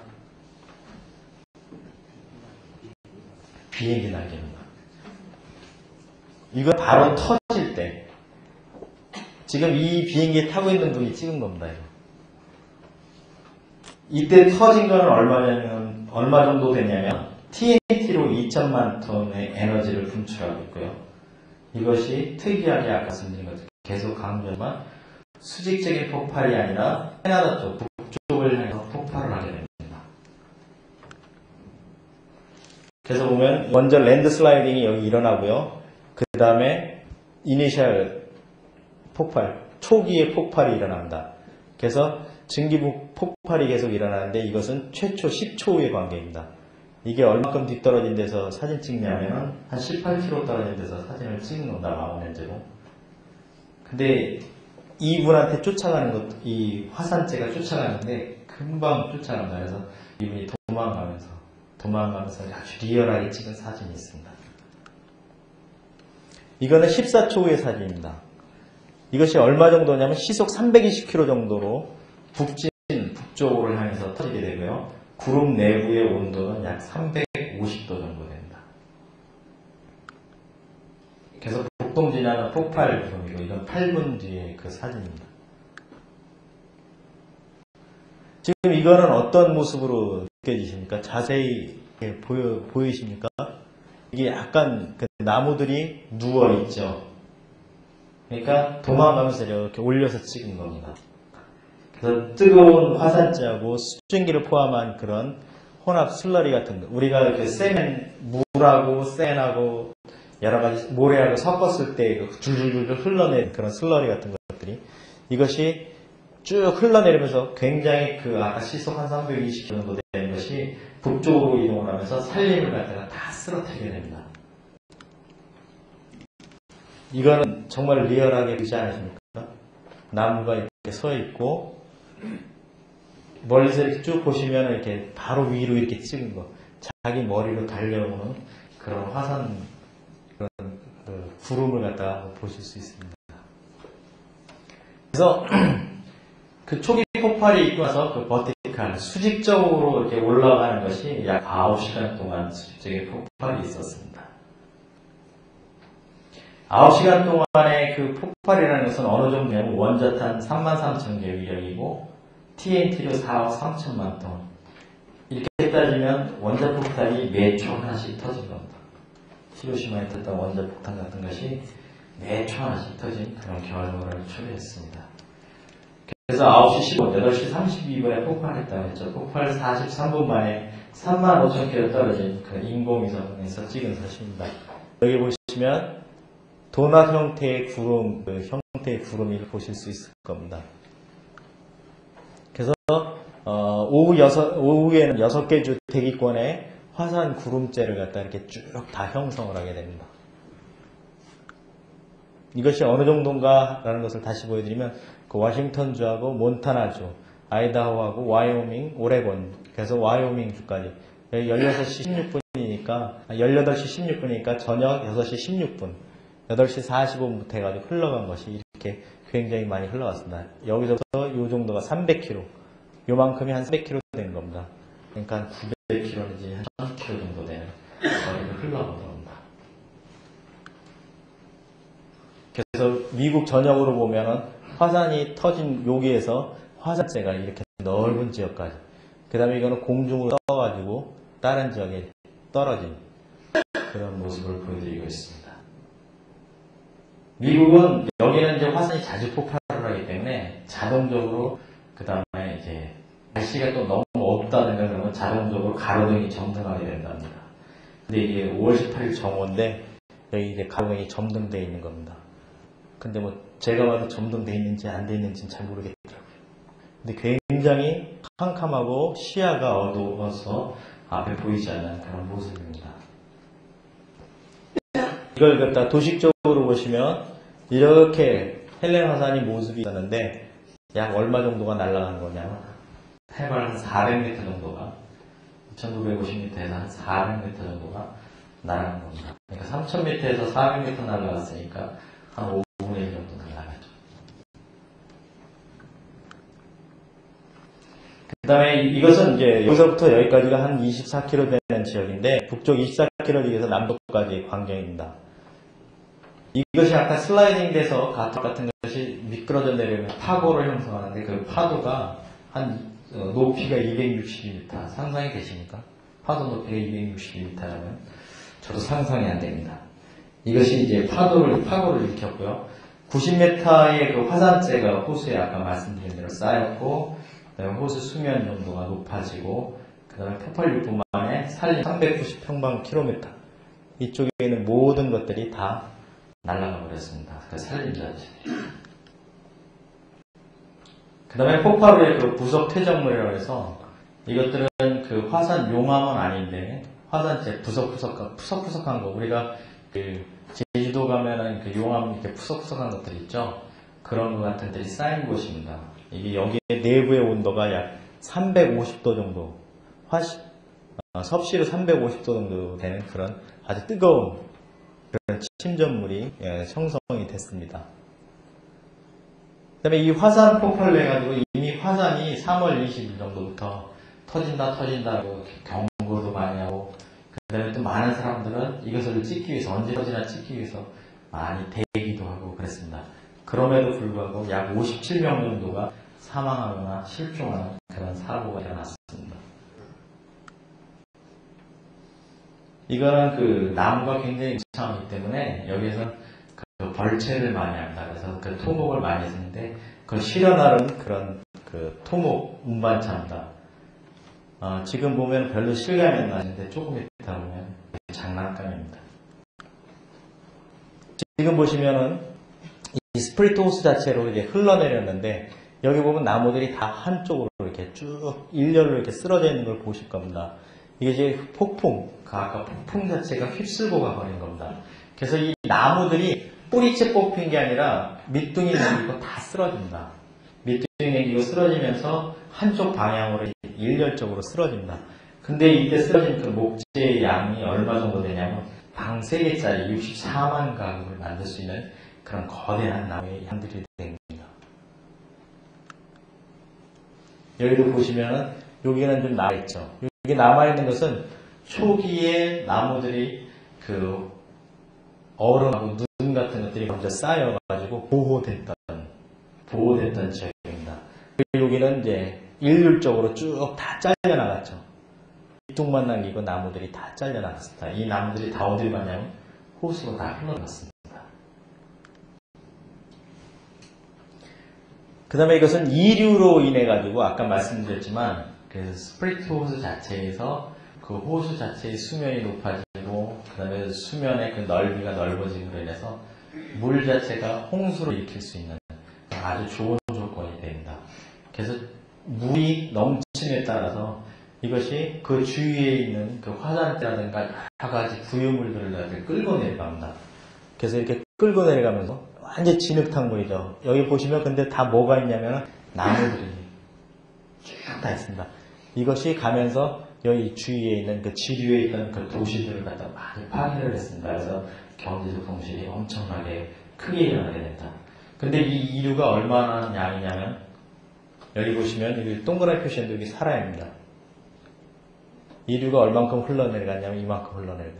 비행기 날개입니다. 이거 바로 터질 때, 지금 이 비행기에 타고 있는 분이 찍은 겁니다. 이거. 이때 터진 거는 얼마 정도 되냐면 TNT로 2천만 톤의 에너지를 분출하고 있고요. 이것이 특이하게 아까 말씀드린 것처럼 계속 강조하지만 수직적인 폭발이 아니라 캐나다 쪽, 북쪽을 향해서 폭발을 하게 됩니다. 그래서 보면 먼저 랜드 슬라이딩이 여기 일어나고요. 그 다음에 이니셜 폭발, 초기의 폭발이 일어납니다. 그래서 증기부 폭발이 계속 일어나는데 이것은 최초 10초 후의 관계입니다. 이게 얼마큼 뒤떨어진 데서 사진 찍냐면 한 18km 떨어진 데서 사진을 찍는 겁니다. 망원렌즈로. 근데 이분한테 쫓아가는 것, 이 화산재가 쫓아가는데 금방 쫓아간다. 그래서 이분이 도망가면서 아주 리얼하게 찍은 사진이 있습니다. 이거는 14초 후의 사진입니다. 이것이 얼마 정도냐면 시속 320km 정도로 북쪽으로 향해서 터지게 되고요. 구름 내부의 온도는 약 350도 정도 됩니다. 그래서 북동진하는 폭발 구름이고, 이건 8분 뒤의 그 사진입니다. 지금 이거는 어떤 모습으로 느껴지십니까? 자세히 보이십니까? 이게 약간 그 나무들이 누워있죠. 그러니까 도망가면서 이렇게 올려서 찍은 겁니다. 그래서 뜨거운 화산재하고 수증기를 포함한 그런 혼합 슬러리 같은 거, 우리가 그 물하고 샌하고 여러 가지 모래하고 섞었을 때 그 줄줄줄 흘러내린 그런 슬러리 같은 것들이, 이것이 쭉 흘러내리면서 굉장히 그 아까 시속 한 320km 정도 되는 것이 북쪽으로 이동을 하면서 산림을 갖다가 다 쓰러뜨리게 됩니다. 이거는 정말 리얼하게 보이지 않으십니까? 나무가 이렇게 서 있고, 멀리서 이렇게 쭉 보시면 이렇게 바로 위로 이렇게 찍은 거, 자기 머리로 달려오는 그런 화산, 그런 그 구름을 갖다가 보실 수 있습니다. 그래서 그 초기 폭발이 있고 나서 그 버티칼, 수직적으로 이렇게 올라가는 것이 약 9시간 동안 수직적인 폭발이 있었습니다. 9시간 동안의 그 폭발이라는 것은 어느 정도냐면 원자탄 33,000개 위력이고, TNT로 4억 3천만 톤. 이렇게 따지면 원자폭탄이 매초 하나씩 터진 겁니다. 히로시마에 터졌던 원자폭탄 같은 것이 매초 하나씩 터진 그런 결과를 초래했습니다. 그래서 9시 15분, 8시 32분에 폭발했다고 했죠. 폭발 43분 만에 35,000km 떨어진 그 인공위성에서 찍은 사진입니다. 여기 보시면 도넛 형태의 구름, 그 형태의 구름을 보실 수 있을 겁니다. 그래서 오후에는 6개 주 대기권에 화산 구름재를 갖다 이렇게 쭉 다 형성을 하게 됩니다. 이것이 어느 정도인가라는 것을 다시 보여드리면 그 워싱턴주하고 몬타나주, 아이다호하고 와이오밍, 오레곤, 그래서 와이오밍 주까지 16시 16분이니까 18시 16분이니까 저녁 6시 16분, 8시 45분부터 해가지고 흘러간 것이 이렇게 굉장히 많이 흘러갔습니다. 여기서부터 이 정도가 300km, 요만큼이 한 300km 된 겁니다. 그러니까 한 900km 내지 한 1000km 정도 되는 거리를 흘러간 겁니다. 그래서 미국 전역으로 보면은 화산이 터진 여기에서 화산재가 이렇게 넓은 지역까지, 그 다음에 이거는 공중으로 떠가지고 다른 지역에 떨어진 그런 모습을 보여드리고 있습니다. 미국은 여기는 이제 화산이 자주 폭발을 하기 때문에 자동적으로 그 다음에 이제 날씨가 또 너무 없다든가 그러면 자동적으로 가로등이 점등하게 된답니다. 근데 이게 5월 18일 정오인데 여기 이제 가로등이 점등되어 있는 겁니다. 근데 뭐 제가 봐도 점등되어 있는지 안 되어 있는지는 잘 모르겠더라고요. 근데 굉장히 캄캄하고 시야가 어두워서 앞에 보이지 않는 그런 모습입니다. 이걸 갖다 도식적으로 보시면 이렇게 헬렌 화산이 모습이 있었는데 약 얼마 정도가 날아간 거냐면 해발 한 400m 정도가 2950m에서 한 400m 정도가 날아간 겁니다. 그러니까 3000m에서 400m 날아갔으니까 한 5분의 1 정도 날아가죠. 그 다음에 이것은 이제 여기서부터 여기까지가 한 24km 되는 지역인데 북쪽 24km 에서 남쪽까지 광경입니다. 이것이 아까 슬라이딩 돼서 가토 같은 것이 미끄러져 내리면 파고를 형성하는데 그 파도가 한 높이가 260m 상상이 되십니까? 파도 높이가 260m라면 저도 상상이 안 됩니다. 이것이 이제 파고를 일으켰고요. 90m의 그 화산재가 호수에 아까 말씀드린 대로 쌓였고, 그다음에 호수 수면 정도가 높아지고, 그다음에 폭발 6분 만에 산림 390평방킬로미터 이쪽에 있는 모든 것들이 다 날아가 버렸습니다. 그 산림자들. 그 다음에 폭발 후에 그 부속 퇴적물이라고 해서 이것들은 그 화산 용암은 아닌데 화산재 푸석푸석한 거 우리가 그 제주도 가면은 그 용암 이렇게 푸석푸석한 것들 있죠. 그런 것 같은 들이 쌓인 곳입니다. 이게 여기 내부의 온도가 약 350도 정도, 섭씨로 350도 정도 되는 그런 아주 뜨거운 그런 침전물이 형성이 됐습니다. 그 다음에 이 화산 폭발을 해가지고 이미 화산이 3월 20일 정도부터 터진다고 경고도 많이 하고, 그 다음에 또 많은 사람들은 이것을 찍기 위해서, 언제 터지나 찍기 위해서 많이 대기도 하고 그랬습니다. 그럼에도 불구하고 약 57명 정도가 사망하거나 실종하는 그런 사고가 일어났습니다. 이거는 그 나무가 굉장히 이상하기 때문에 여기에서 그 벌채를 많이 합니다. 그래서 그 토목을 많이 쓰는데 그걸 실현하는 그런 그 토목 운반차입니다. 지금 보면 별로 실감이 안 나는데 조금 이따 보면 장난감입니다. 지금 보시면은 이 스프리트 호스 자체로 이제 흘러내렸는데 여기 보면 나무들이 다 한쪽으로 이렇게 쭉 일렬로 이렇게 쓰러져 있는 걸 보실 겁니다. 이게 이제 폭풍, 아까 폭풍 자체가 휩쓸고 가버린 겁니다. 그래서 이 나무들이 뿌리째 뽑힌 게 아니라 밑둥이 내리고 다 쓰러집니다. 밑둥이 내리고 쓰러지면서 한쪽 방향으로 일렬적으로 쓰러집니다. 근데 이때 쓰러진 그 목재의 양이 얼마 정도 되냐면 방 3개짜리 64만 가구를 만들 수 있는 그런 거대한 나무의 양들이 됩니다. 여기도 보시면은 여기는 좀 남아있죠. 여기 남아있는 것은 초기에 나무들이 그 얼음하고 눈 같은 것들이 먼저 쌓여가지고 보호됐던 지역입니다. 그리고 여기는 이제 일률적으로 쭉 다 잘려나갔죠. 밑둥만 남기고 나무들이 다 잘려나갔습니다. 이 나무들이 다 어딜 가냐면 호수로 다 흘러갔습니다. 그 다음에 이것은 이류로 인해 가지고 아까 말씀드렸지만 그 스프리트 호수 자체에서 그 호수 자체의 수면이 높아지고 그 다음에 수면의 그 넓이가 넓어짐으로 인해서 물 자체가 홍수를 일으킬 수 있는 아주 좋은 조건이 됩니다. 그래서 물이 넘침에 따라서 이것이 그 주위에 있는 그 화산대라든가 여러 가지 부유물들을 끌고 내려갑니다. 그래서 이렇게 끌고 내려가면서 완전 진흙탕물이죠. 여기 보시면 근데 다 뭐가 있냐면 나무들이 쭉 다 있습니다. 이것이 가면서 여기 주위에 있는 그 지류에 있던 그 도시들을 갖다 많이 파괴를 했습니다. 그래서 경제적 동실이 엄청나게 크게 일어나게 된다. 근데 이 이류가 얼마나 양이냐면 여기 보시면 여기 동그라미 표시한 여기 사라입니다. 이류가 얼만큼 흘러내려갔냐면 이만큼 흘러내려갑니다.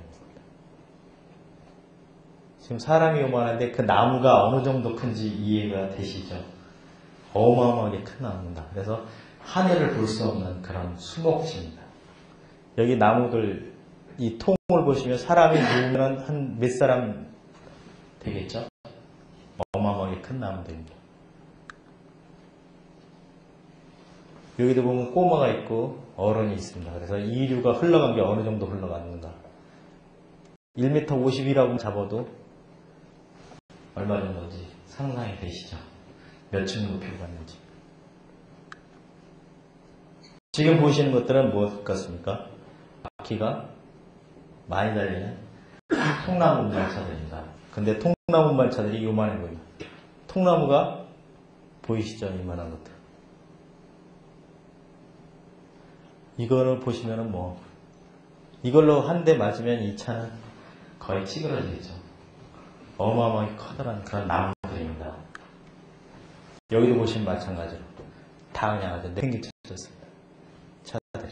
지금 사람이 요만한데 그 나무가 어느 정도 큰지 이해가 되시죠? 어마어마하게 큰 나무입니다. 그래서 하늘을 볼 수 없는 그런 수목지입니다. 여기 나무들 이 통을 보시면 사람이 누우면 한 몇 사람 되겠죠? 어마어마하게 큰 나무들입니다. 여기도 보면 꼬마가 있고 어른이 있습니다. 그래서 이류가 흘러간 게 어느 정도 흘러갔는가. 1m 50이라고 잡아도 얼마 정도인지 상상이 되시죠? 몇 층 높이로 갔는지. 지금 보시는 것들은 무엇 같습니까? 바퀴가 많이 달리는 통나무 운반차들입니다. 근데 통나무 운반차들이 요만해 보입니다. 통나무가 보이시죠? 이만한 것들. 이거를 보시면은 뭐 이걸로 한 대 맞으면 이 차는 거의 찌그러지겠죠. 어마어마하게 커다란 그런 나무들입니다. 여기도 보시면 마찬가지로 다 그냥 아주 내팽개쳐졌습니다. 차들이.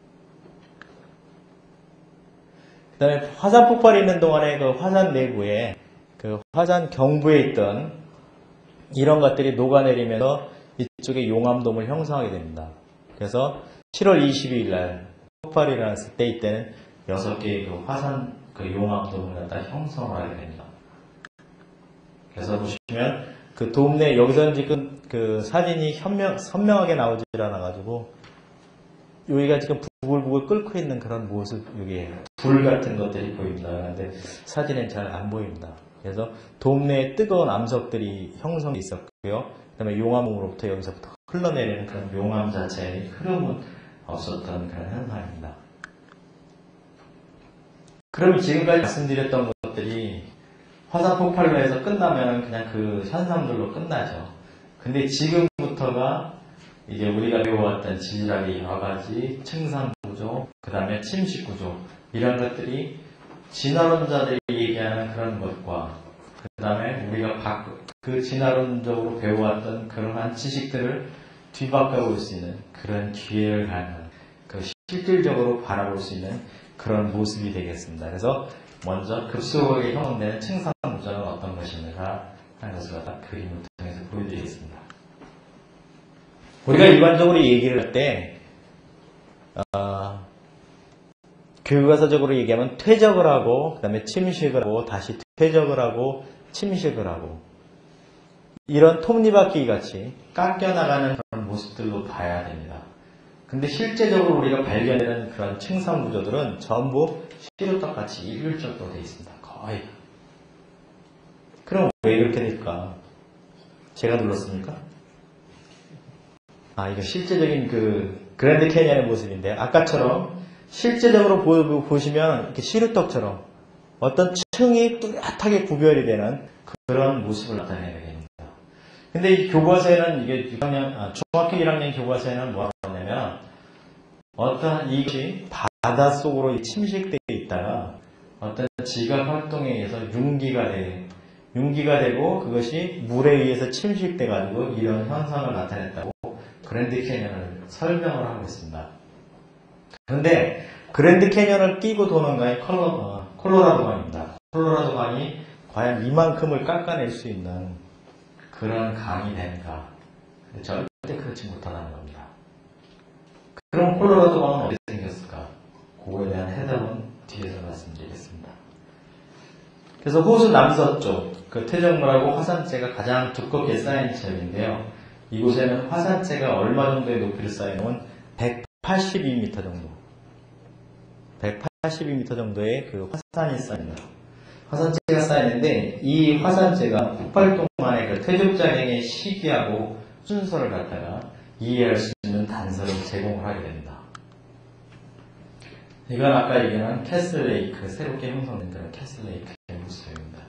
그 다음에 화산 폭발이 있는 동안에 그 화산 내부에 그 화산 경부에 있던 이런 것들이 녹아내리면서 이쪽에 용암돔을 형성하게 됩니다. 그래서 7월 22일 날 폭발이 일어났을 때 이때는 6개의 그 화산 그 용암돔을 갖다 형성을 하게 됩니다. 그래서 보시면 그 돔 내 여기서는 지금 그 사진이 선명하게 나오질 않아가지고 여기가 지금 부글부글 끓고 있는 그런 모습, 여기 불 같은 것들이 보입니다. 그런데 사진엔 잘 안 보입니다. 그래서 돔 내에 뜨거운 암석들이 형성이 있었고요. 그 다음에 용암으로부터 여기서부터 흘러내리는 그런 용암 자체의 흐름은 없었던 그런 현상입니다. 그럼 지금까지 말씀드렸던 것들이 화산 폭발로 해서 끝나면 그냥 그 현상들로 끝나죠. 근데 지금부터가 이제 우리가 배워왔던 지질학의 여러 가지 층상 구조, 그 다음에 침식 구조, 이런 것들이 진화론자들이 얘기하는 그런 것과 그 다음에 우리가 그 진화론적으로 배워왔던 그러한 지식들을 뒤바꿔 볼 수 있는 그런 기회를 갖는 그 실질적으로 바라볼 수 있는 그런 모습이 되겠습니다. 그래서 먼저 급속하게 형성되는 층상 구조는 어떤 것인가 하는 것을 갖다 그림을 통해서 보여드리겠습니다. 우리가 일반적으로 얘기를 할 때 교과서적으로 얘기하면 퇴적을 하고 그 다음에 침식을 하고 다시 퇴적을 하고 침식을 하고 이런 톱니바퀴 같이 깎여나가는 그런 모습들로 봐야 됩니다. 근데 실제적으로 우리가 발견하는 그런 층상 구조들은 전부 시루떡같이 일률적으로 되어 있습니다. 거의. 그럼 왜 그렇게 될까? 제가 눌렀습니까? 이거 실제적인 그 그랜드 캐니언의 모습인데 아까처럼 실제적으로 보시면 이렇게 시루떡처럼 어떤 층이 뚜렷하게 구별이 되는 그런 모습을 나타내게 됩니다. 근데 이 교과서에는 이게 중학교 1학년 교과서에는 뭐라고 하냐면 어떤 이것이 바닷속으로 침식되어 있다가 어떤 지각 활동에 의해서 융기가 되고 그것이 물에 의해서 침식돼 가지고 이런 현상을 나타냈다고 그랜드 캐니언을 설명을 하고 있습니다. 그런데 그랜드 캐니언을 끼고 도는 강이 콜로라도 강입니다. 콜로라도 강이 과연 이만큼을 깎아낼 수 있는 그런 강이 되는가? 절대 그렇지 못하다는 겁니다. 그럼 콜로라도 강은 어디 생겼을까? 그거에 대한 해답은 뒤에서 말씀드리겠습니다. 그래서 호수 남서쪽, 그 퇴적물하고 화산재가 가장 두껍게 쌓인 지역인데요. 이곳에는 화산재가 얼마 정도의 높이를 쌓여놓은 182m 정도. 182m 정도의 그 화산이 쌓입니다. 화산재가 쌓이는데 이 화산재가 폭발 동안의 그 퇴적작용의 시기하고 순서를 갖다가 이해할 수 있는 단서를 제공을 하게 됩니다. 이건 아까 얘기한 캐슬레이크, 새롭게 형성된 그런 캐슬레이크의 모습입니다.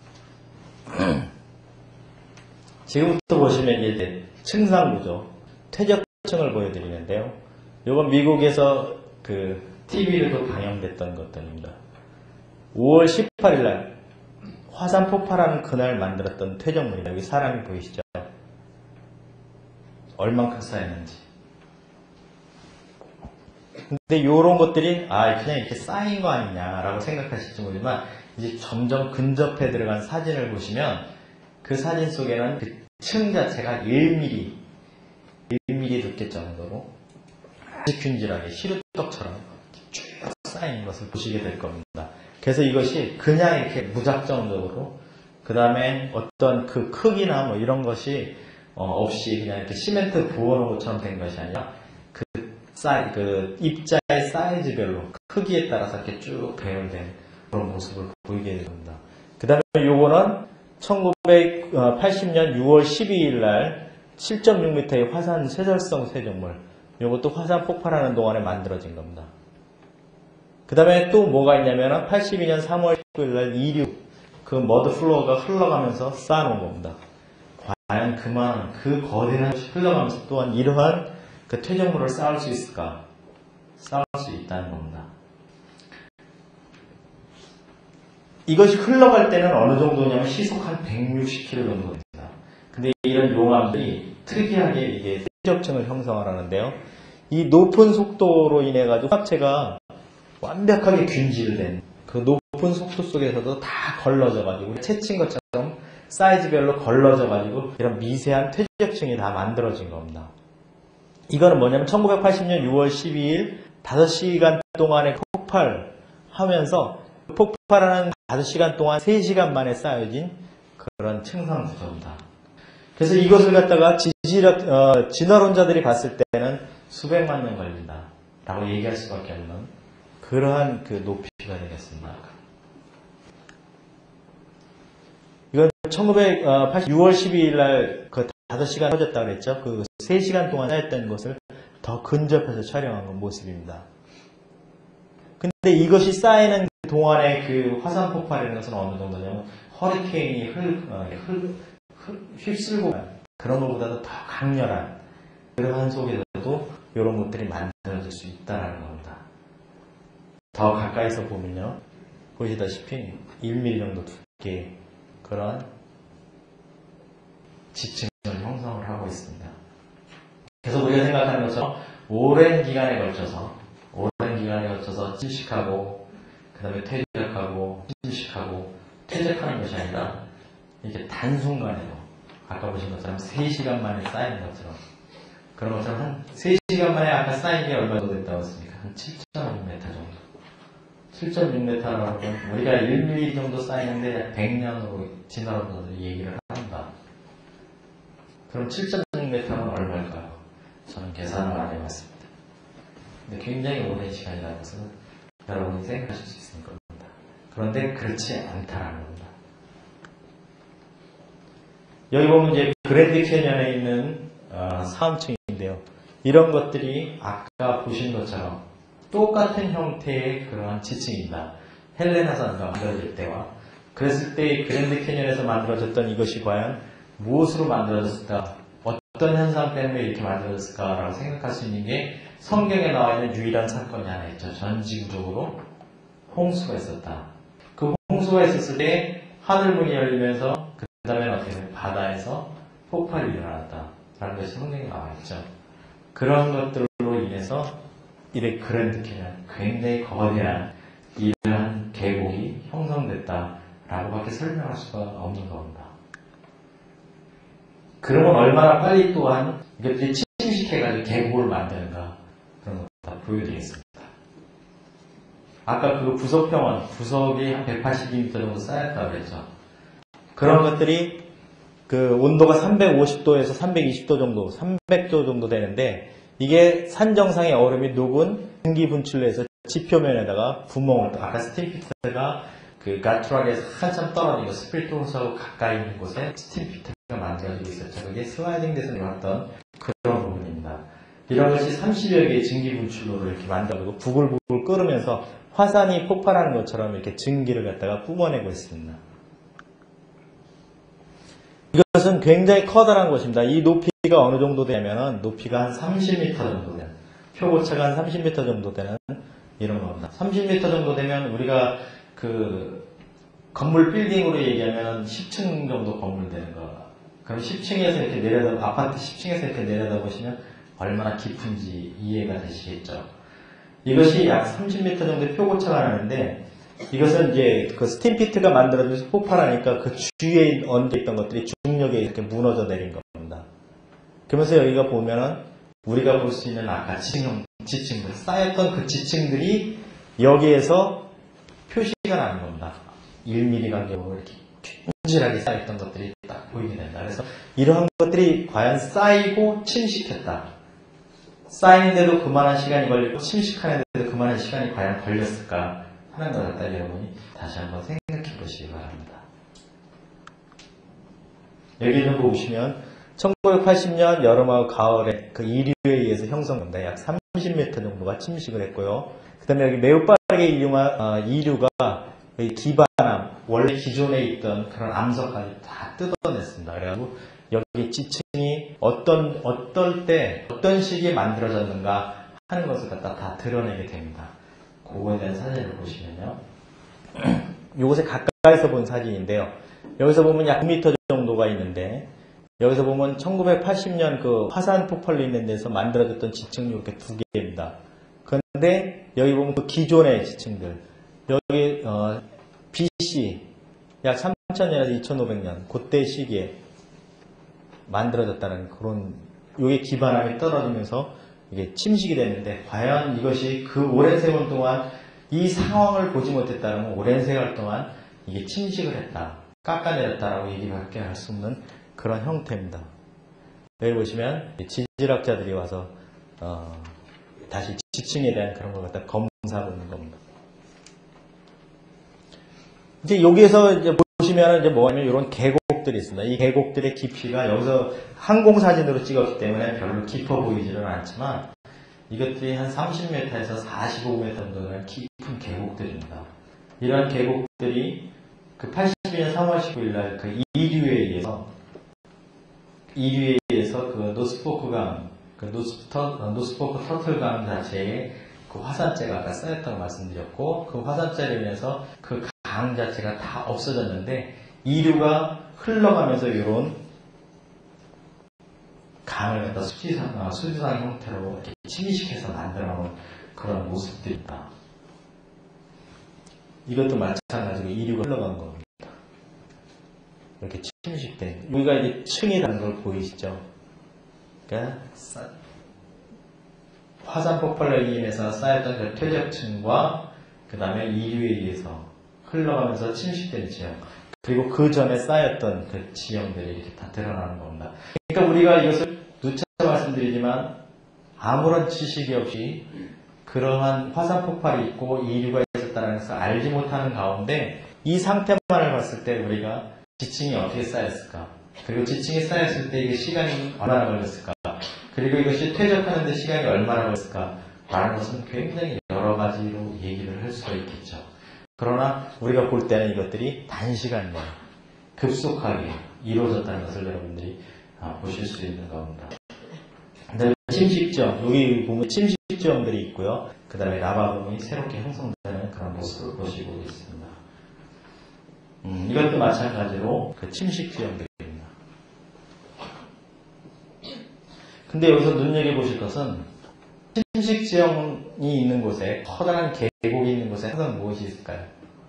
지금부터 보시면 이제 층상구조, 퇴적층을 보여드리는데요. 이건 미국에서 그 TV로도 방영됐던 것들입니다. 5월 18일날 화산 폭발하는 그날 만들었던 퇴적물입니다. 여기 사람이 보이시죠? 얼만큼 쌓였는지. 근데 이런 것들이 그냥 이렇게 쌓인 거 아니냐라고 생각하실지 모르지만 이제 점점 근접해 들어간 사진을 보시면 그 사진 속에는 그 층 자체가 1mm 두께 정도로 아주 균질하게 시루떡처럼 쭉 쌓인 것을 보시게 될 겁니다. 그래서 이것이 그냥 이렇게 무작정적으로 그 다음에 어떤 그 크기나 뭐 이런 것이 없이 그냥 이렇게 시멘트 부어놓은 것처럼 된 것이 아니라 그 입자의 사이즈별로 크기에 따라서 이렇게 쭉 배열된 그런 모습을 보이게 됩니다. 그 다음에 요거는 1980년 6월 12일 날 7.6m의 화산 쇠절성 쇠적물, 요것도 화산 폭발하는 동안에 만들어진 겁니다. 그 다음에 또 뭐가 있냐면 82년 3월 19일 날 이륙, 그 머드 플로어가 흘러가면서 쌓아놓은 겁니다. 과연 그만한 그 거대한 것이 흘러가면서 또한 이러한 그 퇴적물을 쌓을 수 있을까? 쌓을 수 있다는 겁니다. 이것이 흘러갈 때는 어느 정도냐면 시속 한 160km 정도 됩니다. 근데 이런 용암들이 특이하게 이게 퇴적층을 형성하는데요. 이 높은 속도로 인해 가지고 화학체가 완벽하게 균질된 그 높은 속도 속에서도 다 걸러져 가지고 채친 것처럼 사이즈별로 걸러져 가지고 이런 미세한 퇴적층이 다 만들어진 겁니다. 이거는 뭐냐면 1980년 6월 12일 5시간 동안의 폭발하면서 폭발하는 5시간 동안 3시간 만에 쌓여진 그런 층상 구조입니다. 그래서 이것을 갖다가 진화론자들이 봤을 때는 수백만 년 걸린다 라고 얘기할 수밖에 없는 그러한 그 높이가 되겠습니다. 이건 1980 6월 12일 날 그 5시간 터졌다고 그랬죠. 그 3시간 동안 쌓였던 것을 더 근접해서 촬영한 모습입니다. 근데 이것이 쌓이는 동안의 그 화산 폭발이라는 것은 어느 정도냐면 허리케인이 휩쓸고 그런 것보다도 더 강렬한 그러한 속에서도 이런 것들이 만들어질 수 있다는 겁니다. 더 가까이서 보면요. 보시다시피 1mm 정도 두께의 그런 지층을 형성을 하고 있습니다. 그래서 우리가 생각하는 것처럼 오랜 기간에 걸쳐서 질식하고 그 다음에 퇴적하고 질식하고 퇴적하는 것이 아니라 이렇게 단순간에도 아까 보신 것처럼 3시간 만에 쌓이는 것처럼 그런 것처럼 한 3시간 만에 아까 쌓인 게 얼마 정도 됐다고 했습니까? 한 7.6m 정도. 7.6m라고 하면 우리가 1mm 정도 쌓이는데 100년으로 진화론자들이 얘기를 합니다. 그럼 7.6m는 얼마일까요? 저는 계산을 안 해봤습니다. 근데 굉장히 오랜 시간이라는 것은 여러분이 생각하실 수 있을 겁니다. 그런데 그렇지 않다라는 겁니다. 여기 보면 이제 그랜드 캐년에 있는 사원층인데요. 이런 것들이 아까 보신 것처럼 똑같은 형태의 그러한 지층입니다. 헬레나산과 만들어질 때와 그랬을 때 그랜드 캐년에서 만들어졌던 이것이 과연 무엇으로 만들어졌을까? 어떤 현상 때문에 이렇게 만들어졌을까라고 생각할 수 있는 게 성경에 나와 있는 유일한 사건이 하나 있죠. 전 지구적으로 홍수가 있었다. 그 홍수가 있었을 때 하늘문이 열리면서 그 다음에 어떻게 되면 바다에서 폭발이 일어났다라는 것이 성경에 나와 있죠. 그런 것들로 인해서 이렇게 그랜드 캐년, 굉장히 거대한 이러한 계곡이 형성됐다라고밖에 설명할 수가 없는 겁니다. 그러면 얼마나 빨리 또한 이것들이 침식해가지고 계곡을 만드는가 그런 보여드리겠습니다. 아까 그 부석평원, 부석이 한 182m 정도 쌓였다고 그랬죠. 그런 것들이 그 온도가 350도에서 320도 정도, 300도 정도 되는데 이게 산 정상의 얼음이 녹은 증기 분출로 해서 지표면에다가 구멍을 또 아까 스팀피트가 그 가트락에서 한참 떨어지고 스프리트호스하고 가까이 있는 곳에 스팀피트가 만들어지고 있었죠. 그게 슬라이딩 돼서 나왔던 그런 부분입니다. 이런 것이 30여 개의 증기 분출로를 이렇게 만들고 부글부글 끓으면서 화산이 폭발하는 것처럼 이렇게 증기를 갖다가 뿜어내고 있습니다. 이것은 굉장히 커다란 곳입니다. 이 높이가 어느 정도 되냐면 높이가 한 30m 정도 되는, 표고차가 한 30m 정도 되는 이런 겁니다. 30m 정도 되면 우리가 그 건물 빌딩으로 얘기하면 10층 정도 건물 되는 거. 그럼 10층에서 이렇게 내려다, 아파트 10층에서 이렇게 내려다 보시면 얼마나 깊은지 이해가 되시겠죠. 이것이 약 30m 정도의 표고차가 나는데 이것은 이제 그 스팀피트가 만들어져서 폭발하니까 그 주위에 얹어있던 것들이 중력에 이렇게 무너져 내린 겁니다. 그러면서 여기가 보면은 우리가 볼 수 있는 아까 지층들, 쌓였던 그 지층들이 여기에서 표시가 나는 겁니다. 1mm 간격으로 이렇게 균질하게 쌓였던 것들이 딱 보이게 된다. 그래서 이러한 것들이 과연 쌓이고 침식했다. 쌓이는데도 그만한 시간이 걸리고 침식하는데도 그만한 시간이 과연 걸렸을까 하는 것 같다. 여러분이 다시 한번 생각해 보시기 바랍니다. 여기를 보시면 1980년 여름하고 가을에 그 이류에 의해서 형성된다. 약 30m 정도가 침식을 했고요. 그 다음에 여기 매우 빠르게 이류가 기반암, 원래 기존에 있던 그런 암석까지 다 뜯어냈습니다. 그래가지고 여기 지층이 어떨 때, 어떤 시기에 만들어졌는가 하는 것을 갖다 다 드러내게 됩니다. 그거에 대한 사진을 보시면요. 이곳에 가까이서 본 사진인데요. 여기서 보면 약 9m 정도가 있는데, 여기서 보면 1980년 그 화산 폭발로 있는 데서 만들어졌던 지층이 이렇게 두 개입니다. 그런데 여기 보면 그 기존의 지층들, 여기 BC 약 3000년에서 2500년 그때 시기에 만들어졌다는 그런, 요게 기반암이 떨어지면서 이게 침식이 됐는데 과연 이것이 그 오랜 세월 동안 이 상황을 보지 못했다면 오랜 세월 동안 이게 침식을 했다, 깎아내렸다라고 얘기밖에 할 수 없는 그런 형태입니다. 여기 보시면 지질학자들이 와서 다시 지층에 대한 그런 걸 갖다 검사하고 있는 겁니다. 이제 여기에서 이제 보시면 이제 뭐냐면 이런 계곡들이 있습니다. 이 계곡들의 깊이가 여기서 항공사진으로 찍었기 때문에 별로 깊어 보이지는 않지만 이것들이 한 30m에서 45m 정도 되는 깊은 계곡들입니다. 이러한 계곡들이 그 82년 3월 19일 날 그 이류에 의해서 그 노스포크강, 그 노스포크 터틀강 자체에 그 화산재가 아까 쌓였다고 말씀드렸고, 그 화산재로 인해서 그 강 자체가 다 없어졌는데 이류가 흘러가면서 이런 강을 갖다 수지상 형태로 이렇게 침식해서 만들어 놓은 그런 모습들이다. 이것도 마찬가지로 이류가 흘러간 겁니다. 이렇게 침식된, 여기가 이제 층이라는 걸 보이시죠? 그러니까 화산 폭발로 인해서 쌓였던 그 퇴적층과 그 다음에 이류에 의해서 흘러가면서 침식된 지형, 그리고 그 전에 쌓였던 그 지형들이 이렇게 다 드러나는 겁니다. 그러니까 우리가 이것을 누차 말씀드리지만 아무런 지식이 없이 그러한 화산 폭발이 있고 이류가 있었다는 것을 알지 못하는 가운데 이 상태만을 봤을 때 우리가 지층이 어떻게 쌓였을까, 그리고 지층이 쌓였을 때 이게 시간이 얼마나 걸렸을까, 그리고 이것이 퇴적하는 데 시간이 얼마나 걸렸을까 라는 것은 굉장히 여러 가지로 얘기를 할 수가 있겠죠. 그러나 우리가 볼 때는 이것들이 단시간 내에 급속하게 이루어졌다는 것을 여러분들이 보실 수 있는 겁니다. 침식지형, 여기 보면 침식지형들이 있고요. 그 다음에 라바 부분이 새롭게 형성되는 그런 모습을 보시고 있습니다. 이것도 마찬가지로 그 침식지형들입니다. 근데 여기서 눈여겨보실 것은 침식지형이 있는 곳에, 커다란 계곡이 있는 곳에 항상 무엇이 있을까요?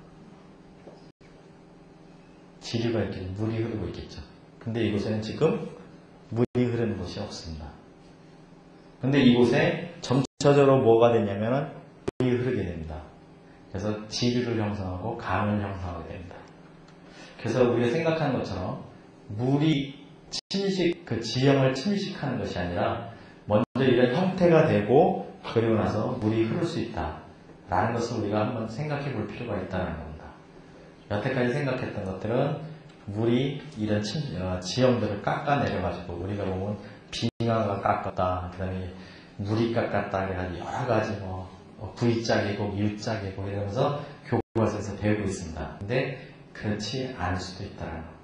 지류가 있겠죠. 물이 흐르고 있겠죠. 근데 이곳에는 지금 물이 흐르는 곳이 없습니다. 근데 이곳에 점차적으로 뭐가 되냐면은 물이 흐르게 됩니다. 그래서 지류를 형성하고 강을 형성하게 됩니다. 그래서 우리가 생각하는 것처럼 물이 그 지형을 침식하는 것이 아니라 먼저 이런 형태가 되고 그리고 나서 물이 흐를 수 있다라는 것을 우리가 한번 생각해 볼 필요가 있다는 겁니다. 여태까지 생각했던 것들은 물이 이런 지형들을 깎아내려가지고 우리가 보면 빙하가 깎았다, 그 다음에 물이 깎았다, 그래가지고 여러 가지 V자 계곡, U자 계곡 이러면서 교과서에서 배우고 있습니다. 근데 그렇지 않을 수도 있다는 겁니다.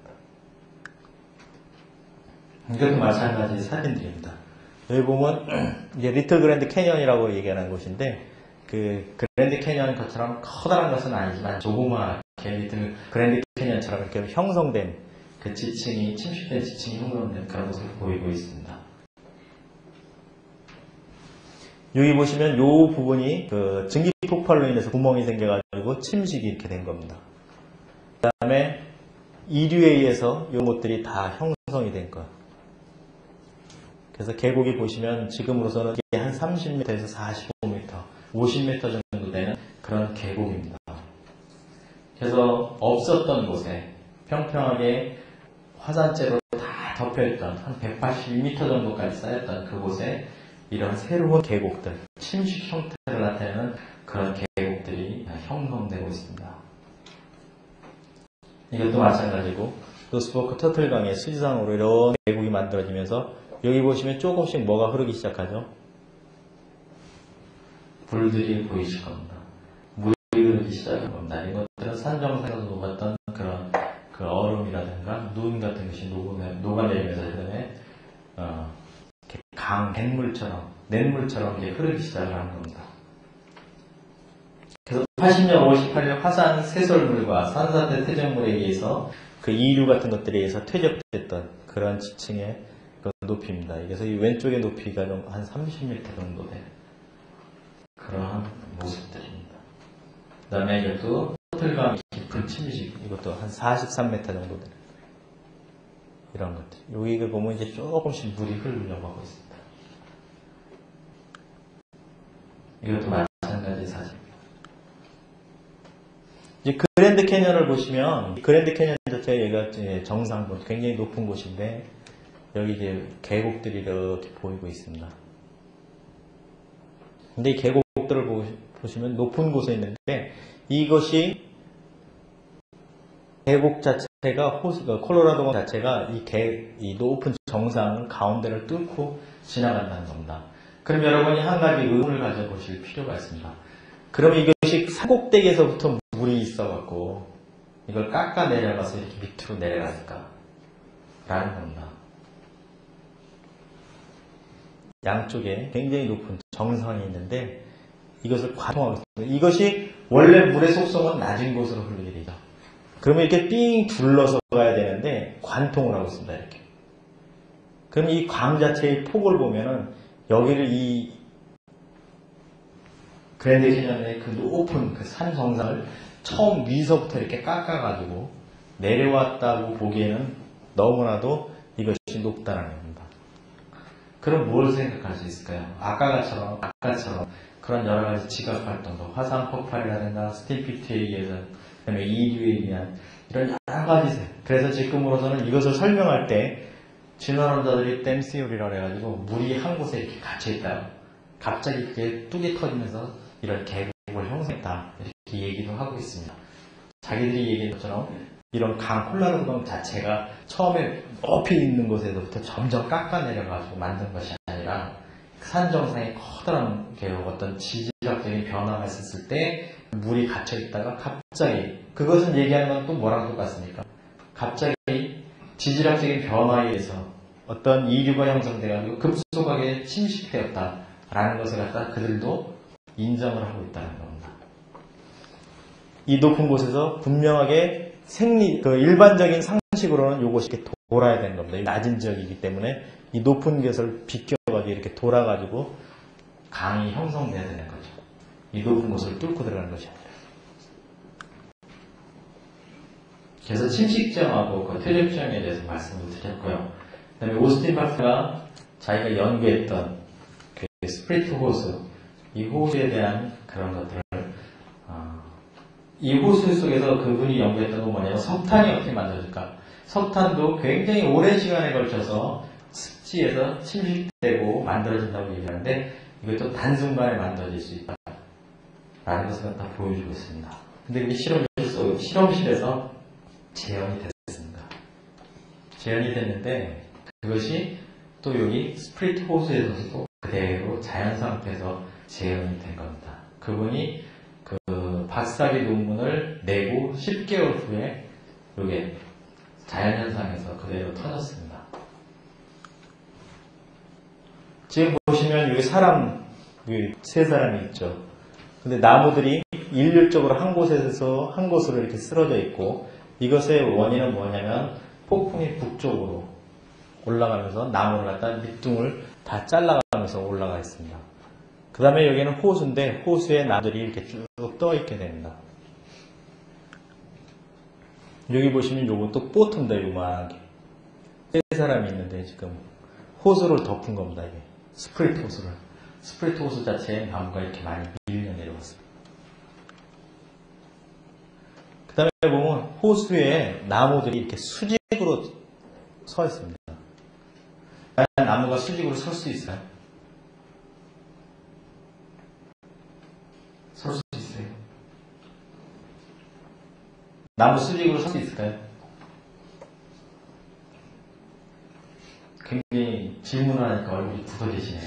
이것도 마찬가지 사진들입니다. 여기 보면 이제 리틀 그랜드 캐년이라고 얘기하는 곳인데 그 그랜드 캐년 것처럼 커다란 것은 아니지만 조그맣게 리틀 그랜드 캐년처럼 이렇게 형성된 그 지층이 침식된 지층이 형성된 그런 모습을 보이고 있습니다. 여기 보시면 요 부분이 그 증기 폭발로 인해서 구멍이 생겨가지고 침식이 이렇게 된 겁니다. 그 다음에 이류에 의해서 요 것들이 다 형성이 된 거. 그래서 계곡이 보시면 지금으로서는 한 30m에서 45m, 50m 정도 되는 그런 계곡입니다. 그래서 없었던 곳에 평평하게 화산재로 다 덮여있던 한 182m 정도까지 쌓였던 그곳에 이런 새로운 계곡들, 침식 형태를 나타내는 그런 계곡들이 형성되고 있습니다. 이것도 마찬가지고 로스포크 터틀강의 수지상으로 이런 계곡이 만들어지면서 여기 보시면 조금씩 뭐가 흐르기 시작하죠? 불들이 보이실 겁니다. 물이 흐르기 시작한 겁니다. 이것들은 산정상에서 녹았던 그런 그 얼음이라든가 눈 같은 것이 녹아내리면서 그다음에 냇물처럼 이렇게 흐르기 시작을 하는 겁니다. 그래서 80년 58년 화산 세설물과 산사태 퇴적물에 의해서 그 이류 같은 것들에 의해서 퇴적됐던 그런 지층의 그 높이입니다. 그래서 이 왼쪽의 높이가 좀 한 30m 정도 되는 그러한 모습들입니다. 그 다음에 이것도 터틀강 깊은 침식, 이것도 한 43m 정도 되는 이런 것들. 여기를 보면 이제 조금씩 물이 흐르려고 하고 있습니다. 이것도 마찬가지 사진입니다. 이제 그랜드 캐년을 보시면, 그랜드 캐년 자체가 여기가 정상부, 굉장히 높은 곳인데, 여기 이제 계곡들이 이렇게 보이고 있습니다. 근데 이 계곡들을 보시면 높은 곳에 있는데, 이것이 계곡 자체가 콜로라도 자체가 이 높은 정상 가운데를 뚫고 지나간다는 겁니다. 그럼 여러분이 한 가지 의문을 가져보실 필요가 있습니다. 그럼 이것이 산꼭대기에서부터 물이 있어갖고 이걸 깎아 내려가서 이렇게 밑으로 내려갈까? 라는 겁니다. 양쪽에 굉장히 높은 정상이 있는데 이것을 관통하고 있습니다. 이것이 원래 물의 속성은 낮은 곳으로 흐르게 되죠. 그러면 이렇게 삥 둘러서 가야 되는데 관통을 하고 있습니다. 이렇게. 그럼 이 강 자체의 폭을 보면은 여기를 이 그랜드 캐년의 그 높은 그 산 정상을 처음 위서부터 이렇게 깎아가지고 내려왔다고 보기에는 너무나도 이것이 높다는 겁니다. 그럼 뭘 생각할 수 있을까요? 아까처럼 그런 여러 가지 지각 활동도 화산 폭발이라든가 스틸피트에 의해서 그다음에 이류에 의한 이런 여러 가지 그래서 지금으로서는 이것을 설명할 때 진화론자들이 댐 시오리라고 해가지고 물이 한 곳에 이렇게 갇혀있다. 갑자기 그게 뚝이 터지면서 이런 계곡을 형성했다. 이렇게 얘기도 하고 있습니다. 자기들이 얘기한 것처럼 이런 강 콜로라도 자체가 처음에 높이 있는 곳에서부터 점점 깎아내려가지고 만든 것이 아니라 산 정상에 커다란 어떤 지질학적인 변화가 있었을 때 물이 갇혀있다가 갑자기 그것은 얘기하는 건 또 뭐랑 똑같습니까? 갑자기 지질학적인 변화에 의해서 어떤 이류가 형성돼가지고 급속하게 침식되었다라는 것을 갖다 그들도 인정을 하고 있다는 겁니다. 이 높은 곳에서 분명하게 일반적인 상식으로는 이것이 이렇게 돌아야 되는 겁니다. 낮은 지역이기 때문에 이 높은 곳을 비껴가지고 이렇게 돌아가지고 강이 형성돼야 되는 거죠. 이 높은 곳을 뚫고 들어가는 것이 아니라. 그래서 침식지형하고 그 퇴적지형에 대해서 말씀을 드렸고요. 그 다음에 오스틴 박사가 자기가 연구했던 그 스프리트 호수, 이 호수에 대한 그런 것들을 이 호수 속에서 그분이 연구했던 건 뭐냐면 석탄이 어떻게 만들어질까? 석탄도 굉장히 오랜 시간에 걸쳐서 습지에서 침식되고 만들어진다고 얘기하는데 이것도 단순간에 만들어질 수 있다 라는 것을 다 보여주고 있습니다. 근데 이게 실험실에서 재현이 됐습니다. 재현이 됐는데 그것이 또 여기 스프리트 호수에서도 그대로 자연 상태에서 재현이 된 겁니다. 그분이 그 박사학위 논문을 내고 10개월 후에 이게 자연현상에서 그대로 터졌습니다. 지금 보시면 여기 세 사람이 있죠. 근데 나무들이 일률적으로 한 곳에서 한 곳으로 이렇게 쓰러져 있고 이것의 원인은 뭐냐면 폭풍이 북쪽으로 올라가면서 나무를 갖다 밑둥을 다 잘라가면서 올라가 있습니다. 그 다음에 여기는 호수인데 호수에 나무들이 이렇게 쭉 떠 있게 됩니다. 여기 보시면 요것도 보트입니다. 요만하게 세 사람이 있는데 지금 호수를 덮은 겁니다. 이게 스프리트 호수를. 스프리트 호수 자체에 나무가 이렇게 많이 밀려 내려왔습니다. 그 다음에 보면 호수에 나무들이 이렇게 수직으로 서 있습니다. 나무가 수직으로 설 수 있어요? 설 수 있어요? 나무 수직으로 설 수 있을까요? 굉장히 질문을 하니까 얼굴이 굳어지시네요.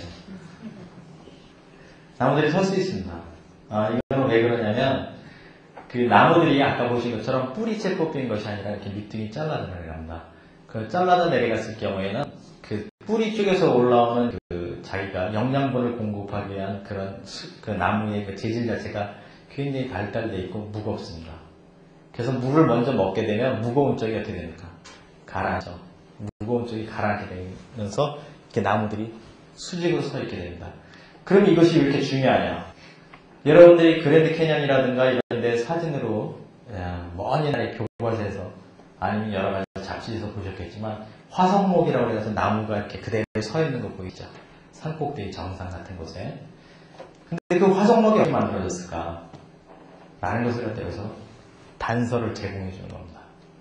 나무들이 설 수 있습니다. 이거는 왜 그러냐면 그 나무들이 아까 보신 것처럼 뿌리째 뽑힌 것이 아니라 이렇게 밑둥이 잘라져 내려갑니다. 그 잘라져 내려갔을 경우에는 그 뿌리 쪽에서 올라오는 그 자기가 영양분을 공급하기 위한 그 나무의 그 재질 자체가 굉장히 발달되어 있고 무겁습니다. 그래서 물을 먼저 먹게 되면 무거운 쪽이 어떻게 됩니까? 가라앉죠. 무거운 쪽이 가라앉게 되면서 이렇게 나무들이 수직으로 서 있게 됩니다. 그럼 이것이 왜 이렇게 중요하냐? 여러분들이 그랜드 캐년이라든가 이런 데 사진으로 먼 옛날에 교과서에서 아니면 여러 가지 잡지에서 보셨겠지만 화성목이라고 해서 나무가 이렇게 그대로 서 있는 거 보이죠? 산꼭대기 정상 같은 곳에. 근데 그 화성목이 어떻게 만들어졌을까? 라는 것을 갖다서 단서를 제공해 주는 겁니다.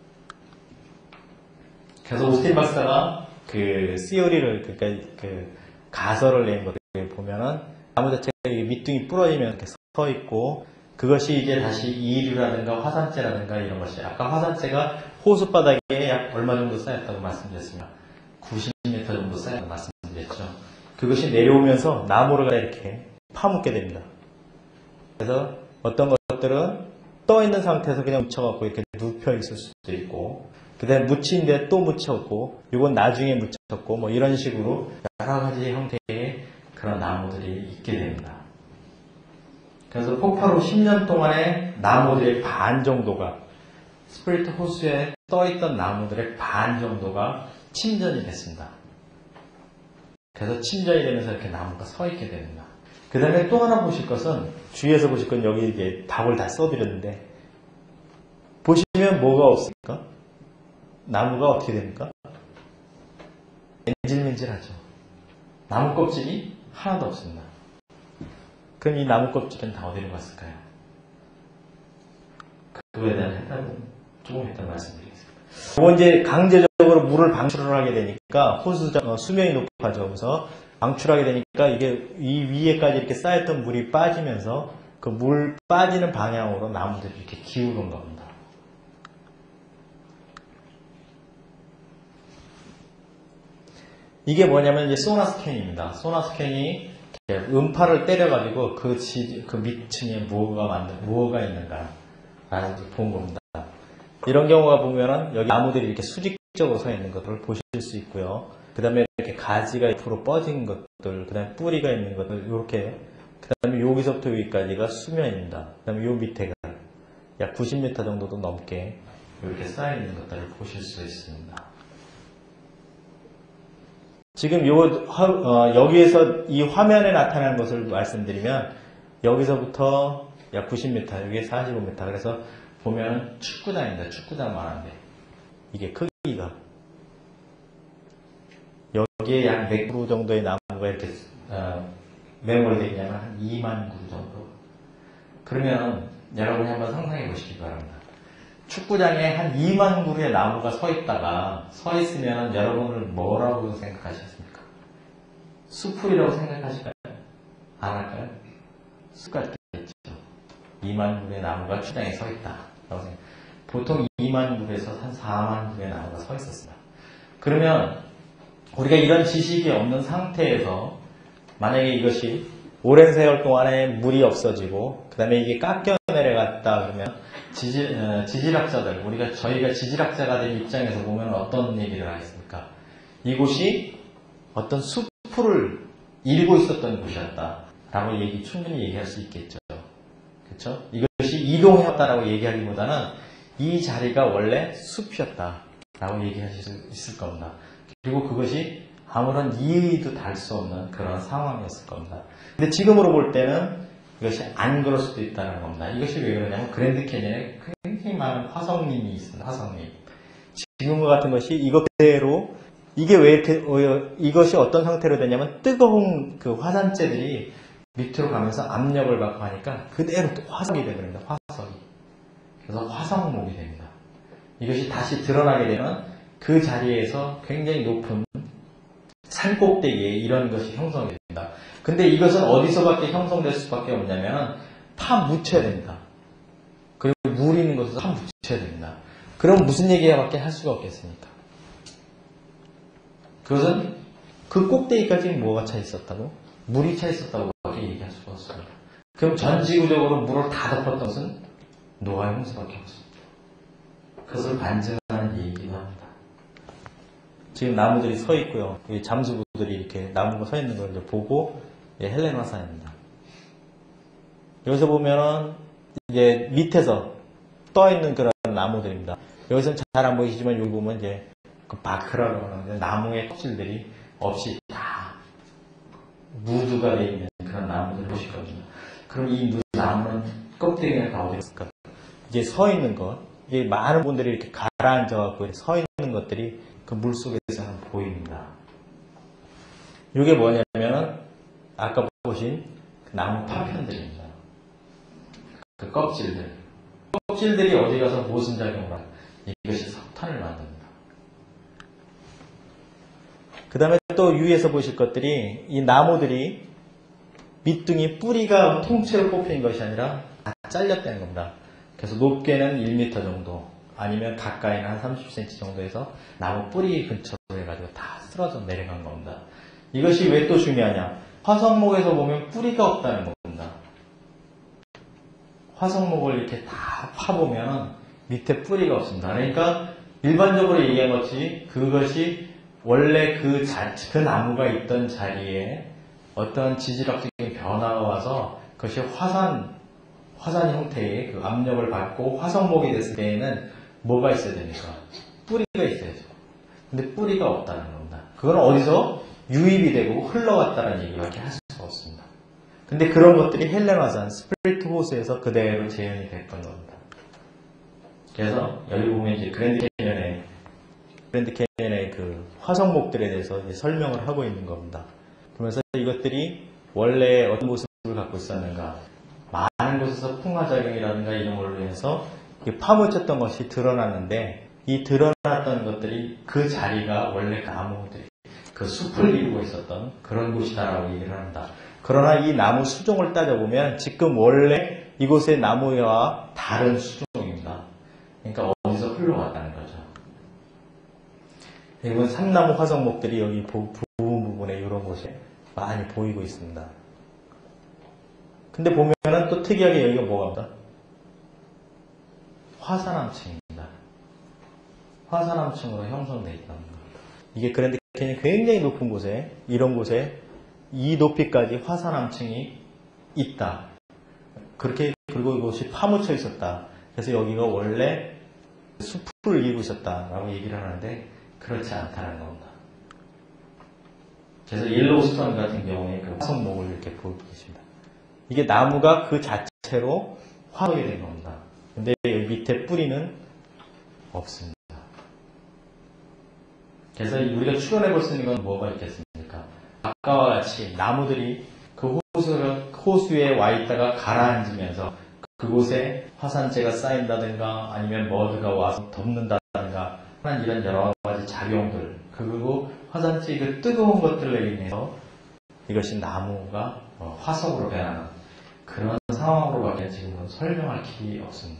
그래서 오스틴 박사가 그 시어리를, 그러니까 그 가설을 낸 것을 보면은 나무 자체가 밑둥이 부러지면 이렇게 서 있고 그것이 이제 다시 이류라든가 화산재라든가 이런 것이 아까 화산재가 호수 바닥에 약 얼마 정도 쌓였다고 말씀드렸습니다. 90m 정도 쌓였다고 말씀드렸죠. 그것이 내려오면서 나무를 이렇게 파묻게 됩니다. 그래서 어떤 것들은 떠 있는 상태에서 그냥 묻혀갖고 이렇게 눕혀 있을 수도 있고 그 다음에 묻힌데 또 묻혔고 이건 나중에 묻혔고 뭐 이런 식으로 여러 가지 형태의 그런 나무들이 있게 됩니다. 그래서 폭발 후 10년 동안에 나무들의 반 정도가 스프리트 호수에 떠있던 나무들의 반 정도가 침전이 됐습니다. 그래서 침전이 되면서 이렇게 나무가 서 있게 됩니다. 그 다음에 또 하나 보실 것은 주위에서 보실 건 여기 이제 답을 다 써드렸는데 보시면 뭐가 없습니까? 나무가 어떻게 됩니까? 맨질맨질하죠. 나무 껍질이 하나도 없습니다. 그럼 이 나무 껍질은 다 어디로 갔을까요? 그거에 대한 해답은 조금 이따 말씀드리겠습니다. 이건 이제 강제적으로 물을 방출을 하게 되니까 호수 수면이 높아져. 그래서 방출하게 되니까 이게 이 위에까지 이렇게 쌓였던 물이 빠지면서 그 물 빠지는 방향으로 나무들이 이렇게 기울은 겁니다. 이게 뭐냐면 이제 소나 스캔입니다. 소나 스캔이 음파를 때려가지고 그 밑층에 무엇가 있는가 라는 걸 본 겁니다. 이런 경우가 보면은 여기 나무들이 이렇게 수직적으로 서 있는 것들을 보실 수 있고요. 그 다음에 이렇게 가지가 옆으로 뻗은 것들, 그 다음에 뿌리가 있는 것들, 이렇게, 그 다음에 여기서부터 여기까지가 수면입니다. 그 다음에 요 밑에가 약 90m 정도도 넘게 이렇게 쌓여 있는 것들을 보실 수 있습니다. 지금 여기에서 이 화면에 나타나는 것을 말씀드리면 여기서부터 약 90m, 여기에 45m. 그래서 보면 축구장입니다. 축구장만한데 이게 크기가 여기에 약 100그루 정도의 나무가 이렇게 매몰이 되냐면 한 2만 그루 정도. 그러면 여러분이 한번 상상해 보시기 바랍니다. 축구장에 한 2만 그루의 나무가 서 있다가 서 있으면 여러분은 뭐라고 생각하셨습니까? 숲풀이라고 생각하실까요? 안 할까요? 숲 같겠죠. 2만 그루의 나무가 축구장에 서 있다. 보통 2만 그루에서 한 4만 그루의 나무가 서 있었습니다. 그러면 우리가 이런 지식이 없는 상태에서 만약에 이것이 오랜 세월 동안에 물이 없어지고 그 다음에 이게 깎여 내려갔다 그러면 지질학자들, 저희가 지질학자가 된 입장에서 보면 어떤 얘기를 하겠습니까? 이곳이 어떤 숲풀을 이루고 있었던 곳이었다라고 충분히 얘기할 수 있겠죠. 그렇죠? 이것이 이동해왔다라고 얘기하기보다는 이 자리가 원래 숲이었다라고 얘기하실 수 있을 겁니다. 그리고 그것이 아무런 이의도 달 수 없는 그런 상황이었을 겁니다. 근데 지금으로 볼 때는 이것이 안 그럴 수도 있다는 겁니다. 이것이 왜 그러냐면 그랜드 캐니언에 굉장히 많은 화성림이 있습니다. 화성림. 지금과 같은 것이 이것 그대로 이게 왜 이렇게 이것이 어떤 상태로 되냐면 뜨거운 그 화산재들이 밑으로 가면서 압력을 받고 하니까 그대로 또 화석이 되버립니다. 화석이. 그래서 화성목이 됩니다. 이것이 다시 드러나게 되면 그 자리에서 굉장히 높은 산꼭대기에 이런 것이 형성이 됩니다. 근데 이것은 어디서밖에 형성될 수밖에 없냐면 파묻혀야 됩니다. 그리고 물 있는 곳에서 파묻혀야 됩니다. 그럼 무슨 얘기밖에 할 수가 없겠습니까? 그것은 그 꼭대기까지 뭐가 차 있었다고? 물이 차 있었다고 얘기할 수가 없습니다. 그럼 전지구적으로 물을 다 덮었던 것은 노아의 홍수밖에 없습니다. 그것을 반증하는 얘기이기도 합니다. 지금 나무들이 서 있고요. 잠수부들이 이렇게 나무가 서 있는 걸 이제 보고 헬렌 화산입니다. 여기서 보면은 이제 밑에서 떠 있는 그런 나무들입니다. 여기서는 잘 안 보이시지만 여기 보면 이제 그 바크라고 하는 나무의 껍질들이 없이 다 무드가 되어 있는 그런 나무들을 보실 겁니다. 그럼 이 나무는 껍데기가 다 어디 있을까? 이제 서 있는 것, 이게 많은 분들이 이렇게 가라앉아갖고 서 있는 것들이 그 물속에서는 보입니다. 이게 뭐냐면은 아까 보신 그 나무 파편들입니다. 그 껍질들. 껍질들이 어디 가서 무슨 작용을 하냐? 이것이 석탄을 만듭니다. 그 다음에 또 위에서 보실 것들이 이 나무들이 밑둥이 뿌리가 통째로 뽑힌 것이 아니라 다 잘렸다는 겁니다. 그래서 높게는 1m 정도 아니면 가까이는 한 30cm 정도에서 나무 뿌리 근처로 해가지고 다 쓰러져 내려간 겁니다. 이것이 왜 또 중요하냐? 화성목에서 보면 뿌리가 없다는 겁니다. 화성목을 이렇게 다 파보면 밑에 뿌리가 없습니다. 그러니까 일반적으로 얘기한 것이 그것이 원래 그 나무가 있던 자리에 어떤 지질학적인 변화가 와서 그것이 화산 형태의 그 압력을 받고 화성목이 됐을 때에는 뭐가 있어야 됩니까? 뿌리가 있어야죠. 근데 뿌리가 없다는 겁니다. 그건 어디서 유입이 되고 흘러갔다는 얘기밖에 할 수가 없습니다. 근데 그런 것들이 헬렌 화산, 스프리트 호수에서 그대로 재현이 됐던 겁니다. 그래서 여기 보면 이제 그랜드 캐니언의 그 화성목들에 대해서 이제 설명을 하고 있는 겁니다. 그러면서 이것들이 원래 어떤 모습을 갖고 있었는가, 많은 곳에서 풍화작용이라든가 이런 걸로 해서 파묻혔던 것이 드러났는데, 이 드러났던 것들이 그 자리가 원래 나무들이 그 숲을 이루고 있었던 그런 곳이다라고 얘기를 합니다. 그러나 이 나무 수종을 따져보면 지금 원래 이곳의 나무와 다른 수종입니다. 그러니까 어디서 흘러갔다는 거죠. 이건 삼나무 화성목들이 여기 부분에 이런 곳에 많이 보이고 있습니다. 근데 보면은 또 특이하게 여기가 뭐가 화산암층입니다. 화산암층으로 형성되어 있다는 겁니다. 이게 그랜드 캐니언 굉장히 높은 곳에, 이런 곳에 이 높이까지 화산암층이 있다. 그리고 이곳이 파묻혀 있었다. 그래서 여기가 원래 숲을 이루고 있었다라고 얘기를 하는데 그렇지 않다는 겁니다. 그래서 옐로우스톤 같은 경우에 그 화성목을 이렇게 보고 계십니다. 이게 나무가 그 자체로 화석이 된 겁니다. 근데 여기 밑에 뿌리는 없습니다. 그래서 우리가 추론해 볼 수 있는 건 뭐가 있겠습니까? 아까와 같이 나무들이 그 그 호수에 와 있다가 가라앉으면서 그곳에 화산재가 쌓인다든가 아니면 머드가 와서 덮는다든가 하는 이런 여러 가지 작용들, 그리고 화산재의 그 뜨거운 것들로 인해서 이것이 나무가 화석으로 변하는 그런 상황으로밖에 지금은 설명할 길이 없습니다.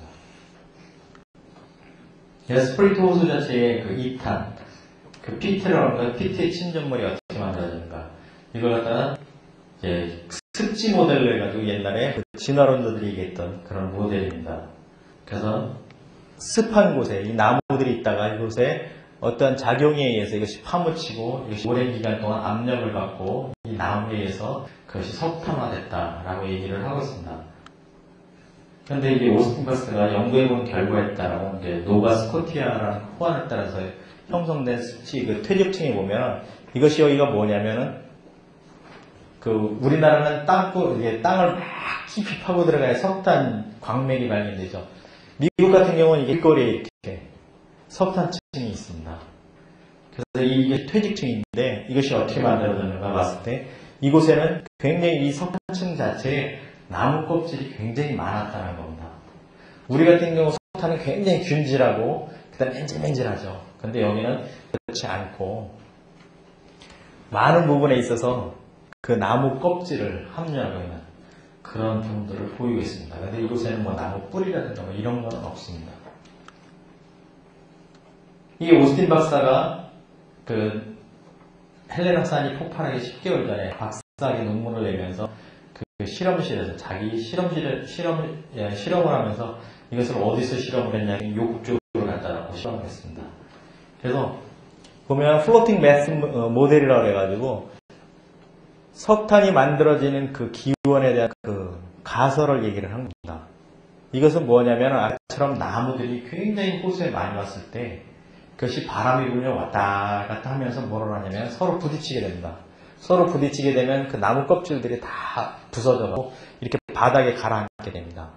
스프리트 호수 자체의 그 이탄, 그 피트라는 건 피트의 침전물이 어떻게 만들어지는가, 이걸 갖다가 이제 습지 모델로 해가지고 옛날에 그 진화론자들이 얘기했던 그런 모델입니다. 그래서 습한 곳에 이 나무들이 있다가 이곳에 어떤 작용에 의해서 이것이 파묻히고 이것이 오랜 기간 동안 압력을 받고 이 나무에 의해서 그것이 석탄화됐다라고 얘기를 하고 있습니다. 그런데 이게 오스틴 바스가 연구해본 결과에 따라 노바 스코티아라는 호환에 따라서 형성된 습지 그 퇴적층에 보면 이것이 여기가 뭐냐면은 그 우리나라는 땅을 막 깊이 파고 들어가야 석탄 광맥이 발견되죠. 미국 같은 경우는 이게 길거리에 이렇게 석탄층이 있습니다. 그래서 이게 퇴직층인데 이것이 어떻게 만들어졌는가 봤을 때 이곳에는 굉장히 이 석탄층 자체에 나무 껍질이 굉장히 많았다는 겁니다. 우리 같은 경우 석탄은 굉장히 균질하고 그다음 맨질맨질하죠. 근데 여기는 그렇지 않고 많은 부분에 있어서 그 나무 껍질을 함유하고 있는 그런 경우들을 보이고 있습니다. 근데 이곳에는 뭐 나무 뿌리라든가 뭐 이런 건 없습니다. 이게 오스틴 박사가 그 헬렌 확산이 폭발하기 10개월 전에 박사학위 논문을 내면서 그 실험실에서 자기 실험을 하면서 이것을 어디서 실험을 했냐면 욕조를 갖다 놓고 실험을 했습니다. 그래서 보면 플로팅 매스 모델이라고 해가지고 석탄이 만들어지는 그 기원에 대한 그 가설을 얘기를 합니다. 이것은 뭐냐면 아까처럼 나무들이 굉장히 호수에 많이 왔을 때 그것이 바람이 불며 왔다 갔다 하면서 뭐를 하냐면 서로 부딪히게 됩니다. 서로 부딪히게 되면 그 나무 껍질들이 다 부서져서 이렇게 바닥에 가라앉게 됩니다.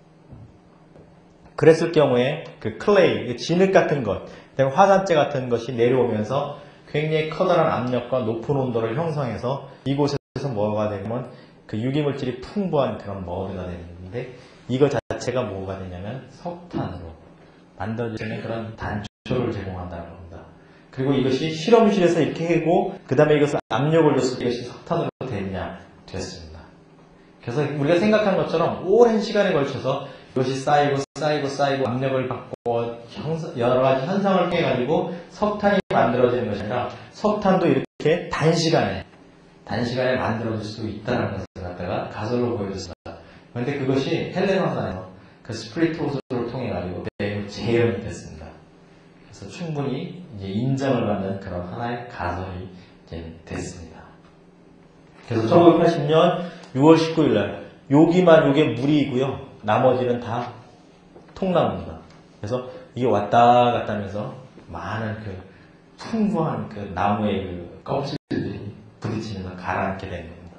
그랬을 경우에 그 클레이, 진흙 같은 것, 화산재 같은 것이 내려오면서 굉장히 커다란 압력과 높은 온도를 형성해서 이곳에서 뭐가 되냐면 그 유기물질이 풍부한 그런 머드가 되는데 이거 자체가 뭐가 되냐면 석탄으로 만들어지는 그런 단초를 제공한다는 겁니다. 그리고 이것이 실험실에서 이렇게 하고 그 다음에 이것을 압력을 줬을 때 이것이 석탄으로 됐냐? 됐습니다. 그래서 우리가 생각한 것처럼 오랜 시간에 걸쳐서 이것이 쌓이고 압력을 받고 여러 가지 현상을 통해 가지고 석탄이 만들어지는 것이 아니라 석탄도 이렇게 단시간에 만들어질 수 있다는 것을 갖다가 가설로 보여줬습니다. 그런데 그것이 헬렌 화산에서 그 스프리트 호수를 통해 가지고 매우 재현이 됐습니다. 그래서 충분히 이제 인정을 받는 그런 하나의 가설이 이제 됐습니다. 그래서 1980년 6월 19일 날 요게 물이고요. 나머지는 다 통나무입니다. 그래서 이게 왔다 갔다 하면서 많은 그 풍부한 그 나무의 그 껍질들이 부딪히면서 가라앉게 되는 겁니다.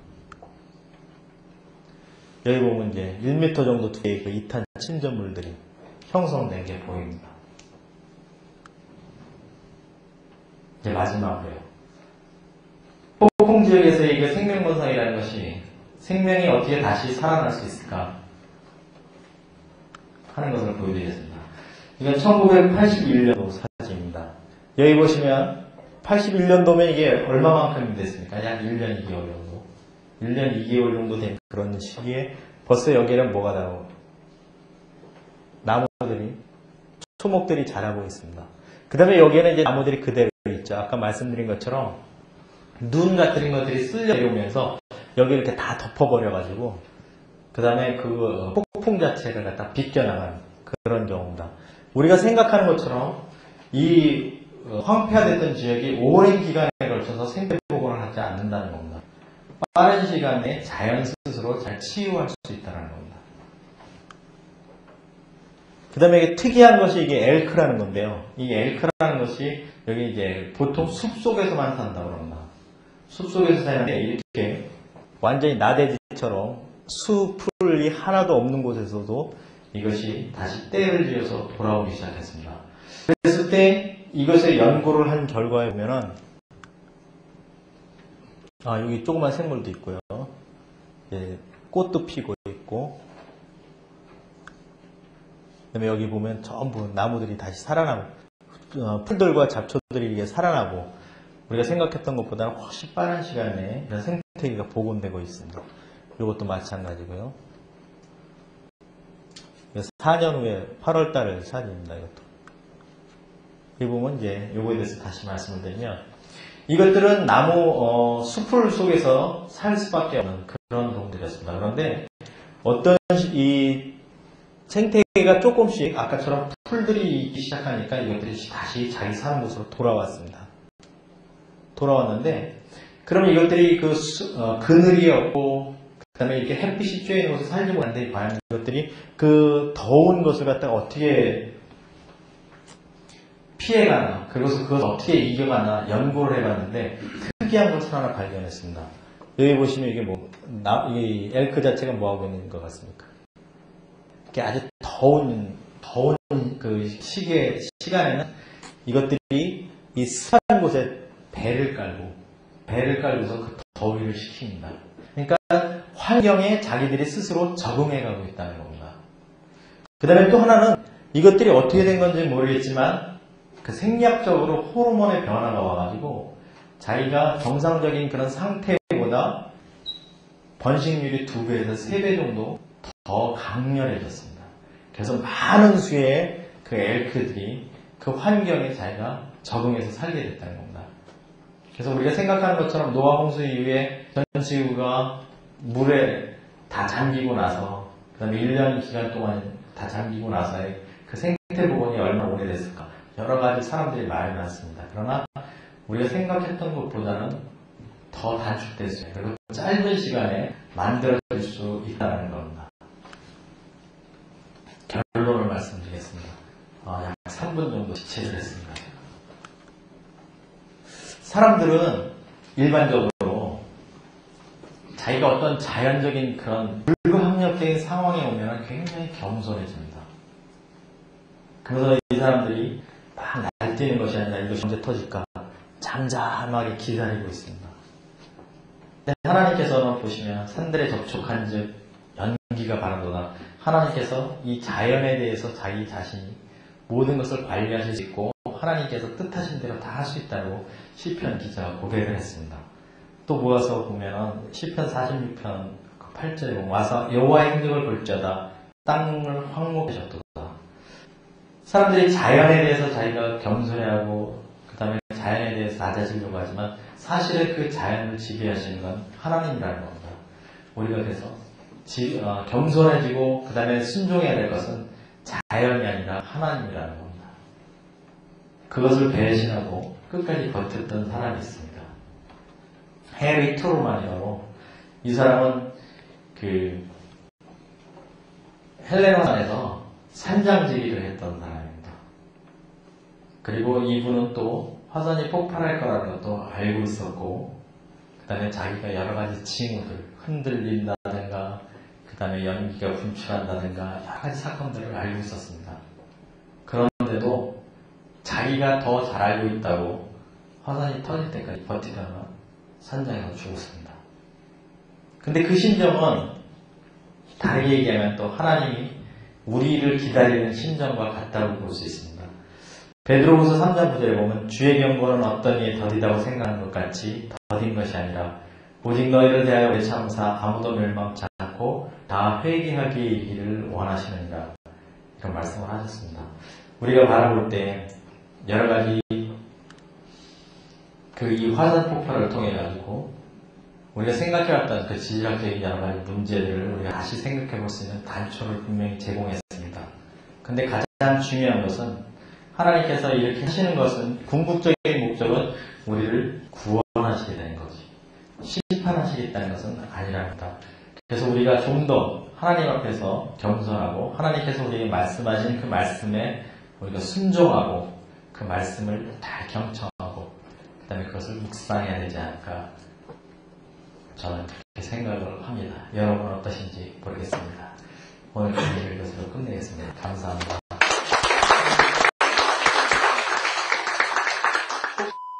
여기 보면 이제 1m 정도 두께의 그 이탄 침전물들이 형성된 게 보입니다. 이제 마지막으로요. 폭풍 지역에서의 그 생명건성이라는 것이 생명이 어떻게 다시 살아날 수 있을까 하는 것을 보여드리겠습니다. 이건 1981년도 사진입니다. 여기 보시면 81년도면 이게 얼마만큼 됐습니까? 약 1년 2개월 정도. 1년 2개월 정도 된 그런 시기에 벌써 여기에는 뭐가 나오고 나무들이 초목들이 자라고 있습니다. 그 다음에 여기에는 이제 나무들이 그대로 있죠. 아까 말씀드린 것처럼 눈 같은 것들이 쓸려 내려오면서 여기 이렇게 다 덮어버려가지고 그 다음에 그 폭풍 자체를 갖다 비껴나간 그런 경우입니다. 우리가 생각하는 것처럼 이 황폐화됐던 지역이 오랜 기간에 걸쳐서 생태복원을 하지 않는다는 겁니다. 빠른 시간에 자연 스스로 잘 치유할 수 있다는 겁니다. 그 다음에 이게 특이한 것이 이게 엘크라는 건데요. 이 엘크라는 것이 여기 이제 보통 숲속에서만 산다고 합니다. 숲속에서 사는데 이렇게 완전히 나대지처럼 수풀이 하나도 없는 곳에서도 이것이 다시 때를 지어서 돌아오기 시작했습니다. 그랬을 때 이것의 연구를 한 결과에 보면은 여기 조그만 생물도 있고요. 꽃도 피고 있고, 그다음에 여기 보면 전부 나무들이 다시 살아나고, 풀들과 잡초들이 이게 살아나고, 우리가 생각했던 것보다는 훨씬 빠른 시간에 이런 생태계가 복원되고 있습니다. 이것도 마찬가지고요. 4년 후에 8월달 사진입니다. 이것도. 이 보면 이제 요거에 대해서 다시 말씀을 드리면, 이것들은 나무 숲을 속에서 살 수밖에 없는 그런 동물들이었습니다. 그런데 어떤 이 생태계가 조금씩 아까처럼 풀들이 있기 시작하니까 이것들이 다시 자기 사는 곳으로 돌아왔습니다. 돌아왔는데, 그러면 이것들이 그늘이 없고, 그 다음에 이렇게 햇빛이 쬐는 곳에 살지 못하는데, 과연 이것들이 그 더운 것을 갖다가 어떻게 피해가나, 그것을 어떻게 이겨가나 연구를 해봤는데, 특이한 것을 하나 발견했습니다. 여기 보시면 이게 이 엘크 자체가 뭐하고 있는 것 같습니까? 이게 아주 더운 그 시간에는 이것들이 이 습한 곳에 배를 깔고서 그 더위를 식힙니다. 그러니까 환경에 자기들이 스스로 적응해가고 있다는 겁니다. 그 다음에 또 하나는 이것들이 어떻게 된 건지 모르겠지만 그 생리학적으로 호르몬의 변화가 와가지고 자기가 정상적인 그런 상태보다 번식률이 2배에서 3배 정도 더 강렬해졌습니다. 그래서 많은 수의 그 엘크들이 그 환경에 자기가 적응해서 살게 됐다는 겁니다. 그래서 우리가 생각하는 것처럼 노아 홍수 이후에 전 지구가 물에 다 잠기고 나서 그 다음에 1년 기간 동안 다 잠기고 나서의 그 생태 복원이 얼마나 오래됐을까, 여러 가지 사람들이 말이 많습니다. 그러나 우리가 생각했던 것보다는 더 단축될 수 있어요. 그리고 짧은 시간에 만들어질 수 있다는 겁니다. 결론을 말씀드리겠습니다. 약 3분 정도 지체를 했습니다. 사람들은 일반적으로 자기가 어떤 자연적인 그런 불가항력적인 상황에 오면 굉장히 겸손해집니다. 그래서 이 사람들이 막 날뛰는 것이 아니라 이것이 언제 터질까 잠잠하게 기다리고 있습니다. 근데 하나님께서는 보시면 산들에 접촉한 즉 연기가 바라도다. 하나님께서 이 자연에 대해서 자기 자신이 모든 것을 관리하실 수 있고 하나님께서 뜻하신 대로 다 할 수 있다고 시편 기자가 고백을 했습니다. 또 모아서 보면 시편 46편 8절에 보면 와서 여호와의 행적을 볼지어다 땅을 황목하셨도다. 사람들이 자연에 대해서 자기가 겸손해하고 그 다음에 자연에 대해서 낮아지려고 하지만 사실은 그 자연을 지배하시는 건 하나님이라는 겁니다. 우리가 그래서 겸손해지고 그 다음에 순종해야 될 것은 자연이 아니라 하나님이라는 겁니다. 그것을 배신하고 끝까지 버텼던 사람이 있습니다. 해리 트루만이라고, 이 사람은 그 헬레나산에서 산장지기를 했던 사람입니다. 그리고 이분은 또 화산이 폭발할 거라는 것도 알고 있었고, 그 다음에 자기가 여러 가지 징후들, 흔들린다든가 그 다음에 연기가 분출한다든가 여러 가지 사건들을 알고 있었습니다. 그런데도 자기가 더 잘 알고 있다고 화산이 터질 때까지 버티다가 산장에서 죽었습니다. 근데 그 심정은 다르게 얘기하면 또 하나님이 우리를 기다리는 심정과 같다고 볼 수 있습니다. 베드로후서 3장 9절에 보면 주의 경고는 어떤 이에 더디다고 생각하는 것 같이 더딘 것이 아니라 오직 너희를 대하여 외참사 아무도 멸망치 않고 다 회개하기에 이르기를 원하시느니라, 이런 말씀을 하셨습니다. 우리가 바라볼 때 여러 가지 이 화산 폭발을 통해 가지고 우리가 생각해왔던 그 지질학적인 여러 가지 문제들을 우리가 다시 생각해 볼 수 있는 단초를 분명히 제공했습니다. 근데 가장 중요한 것은 하나님께서 이렇게 하시는 것은 궁극적인 목적은 우리를 구원하시게 되는 거지, 심판하시겠다는 것은 아니랍니다. 그래서 우리가 좀 더 하나님 앞에서 겸손하고 하나님께서 우리에게 말씀하신 그 말씀에 우리가 순종하고 그 말씀을 잘 경청하고 그 다음에 그것을 묵상해야 되지 않을까, 저는 그렇게 생각을 합니다. 여러분은 어떠신지 모르겠습니다. 오늘 강의를 이것으로 끝내겠습니다. 감사합니다.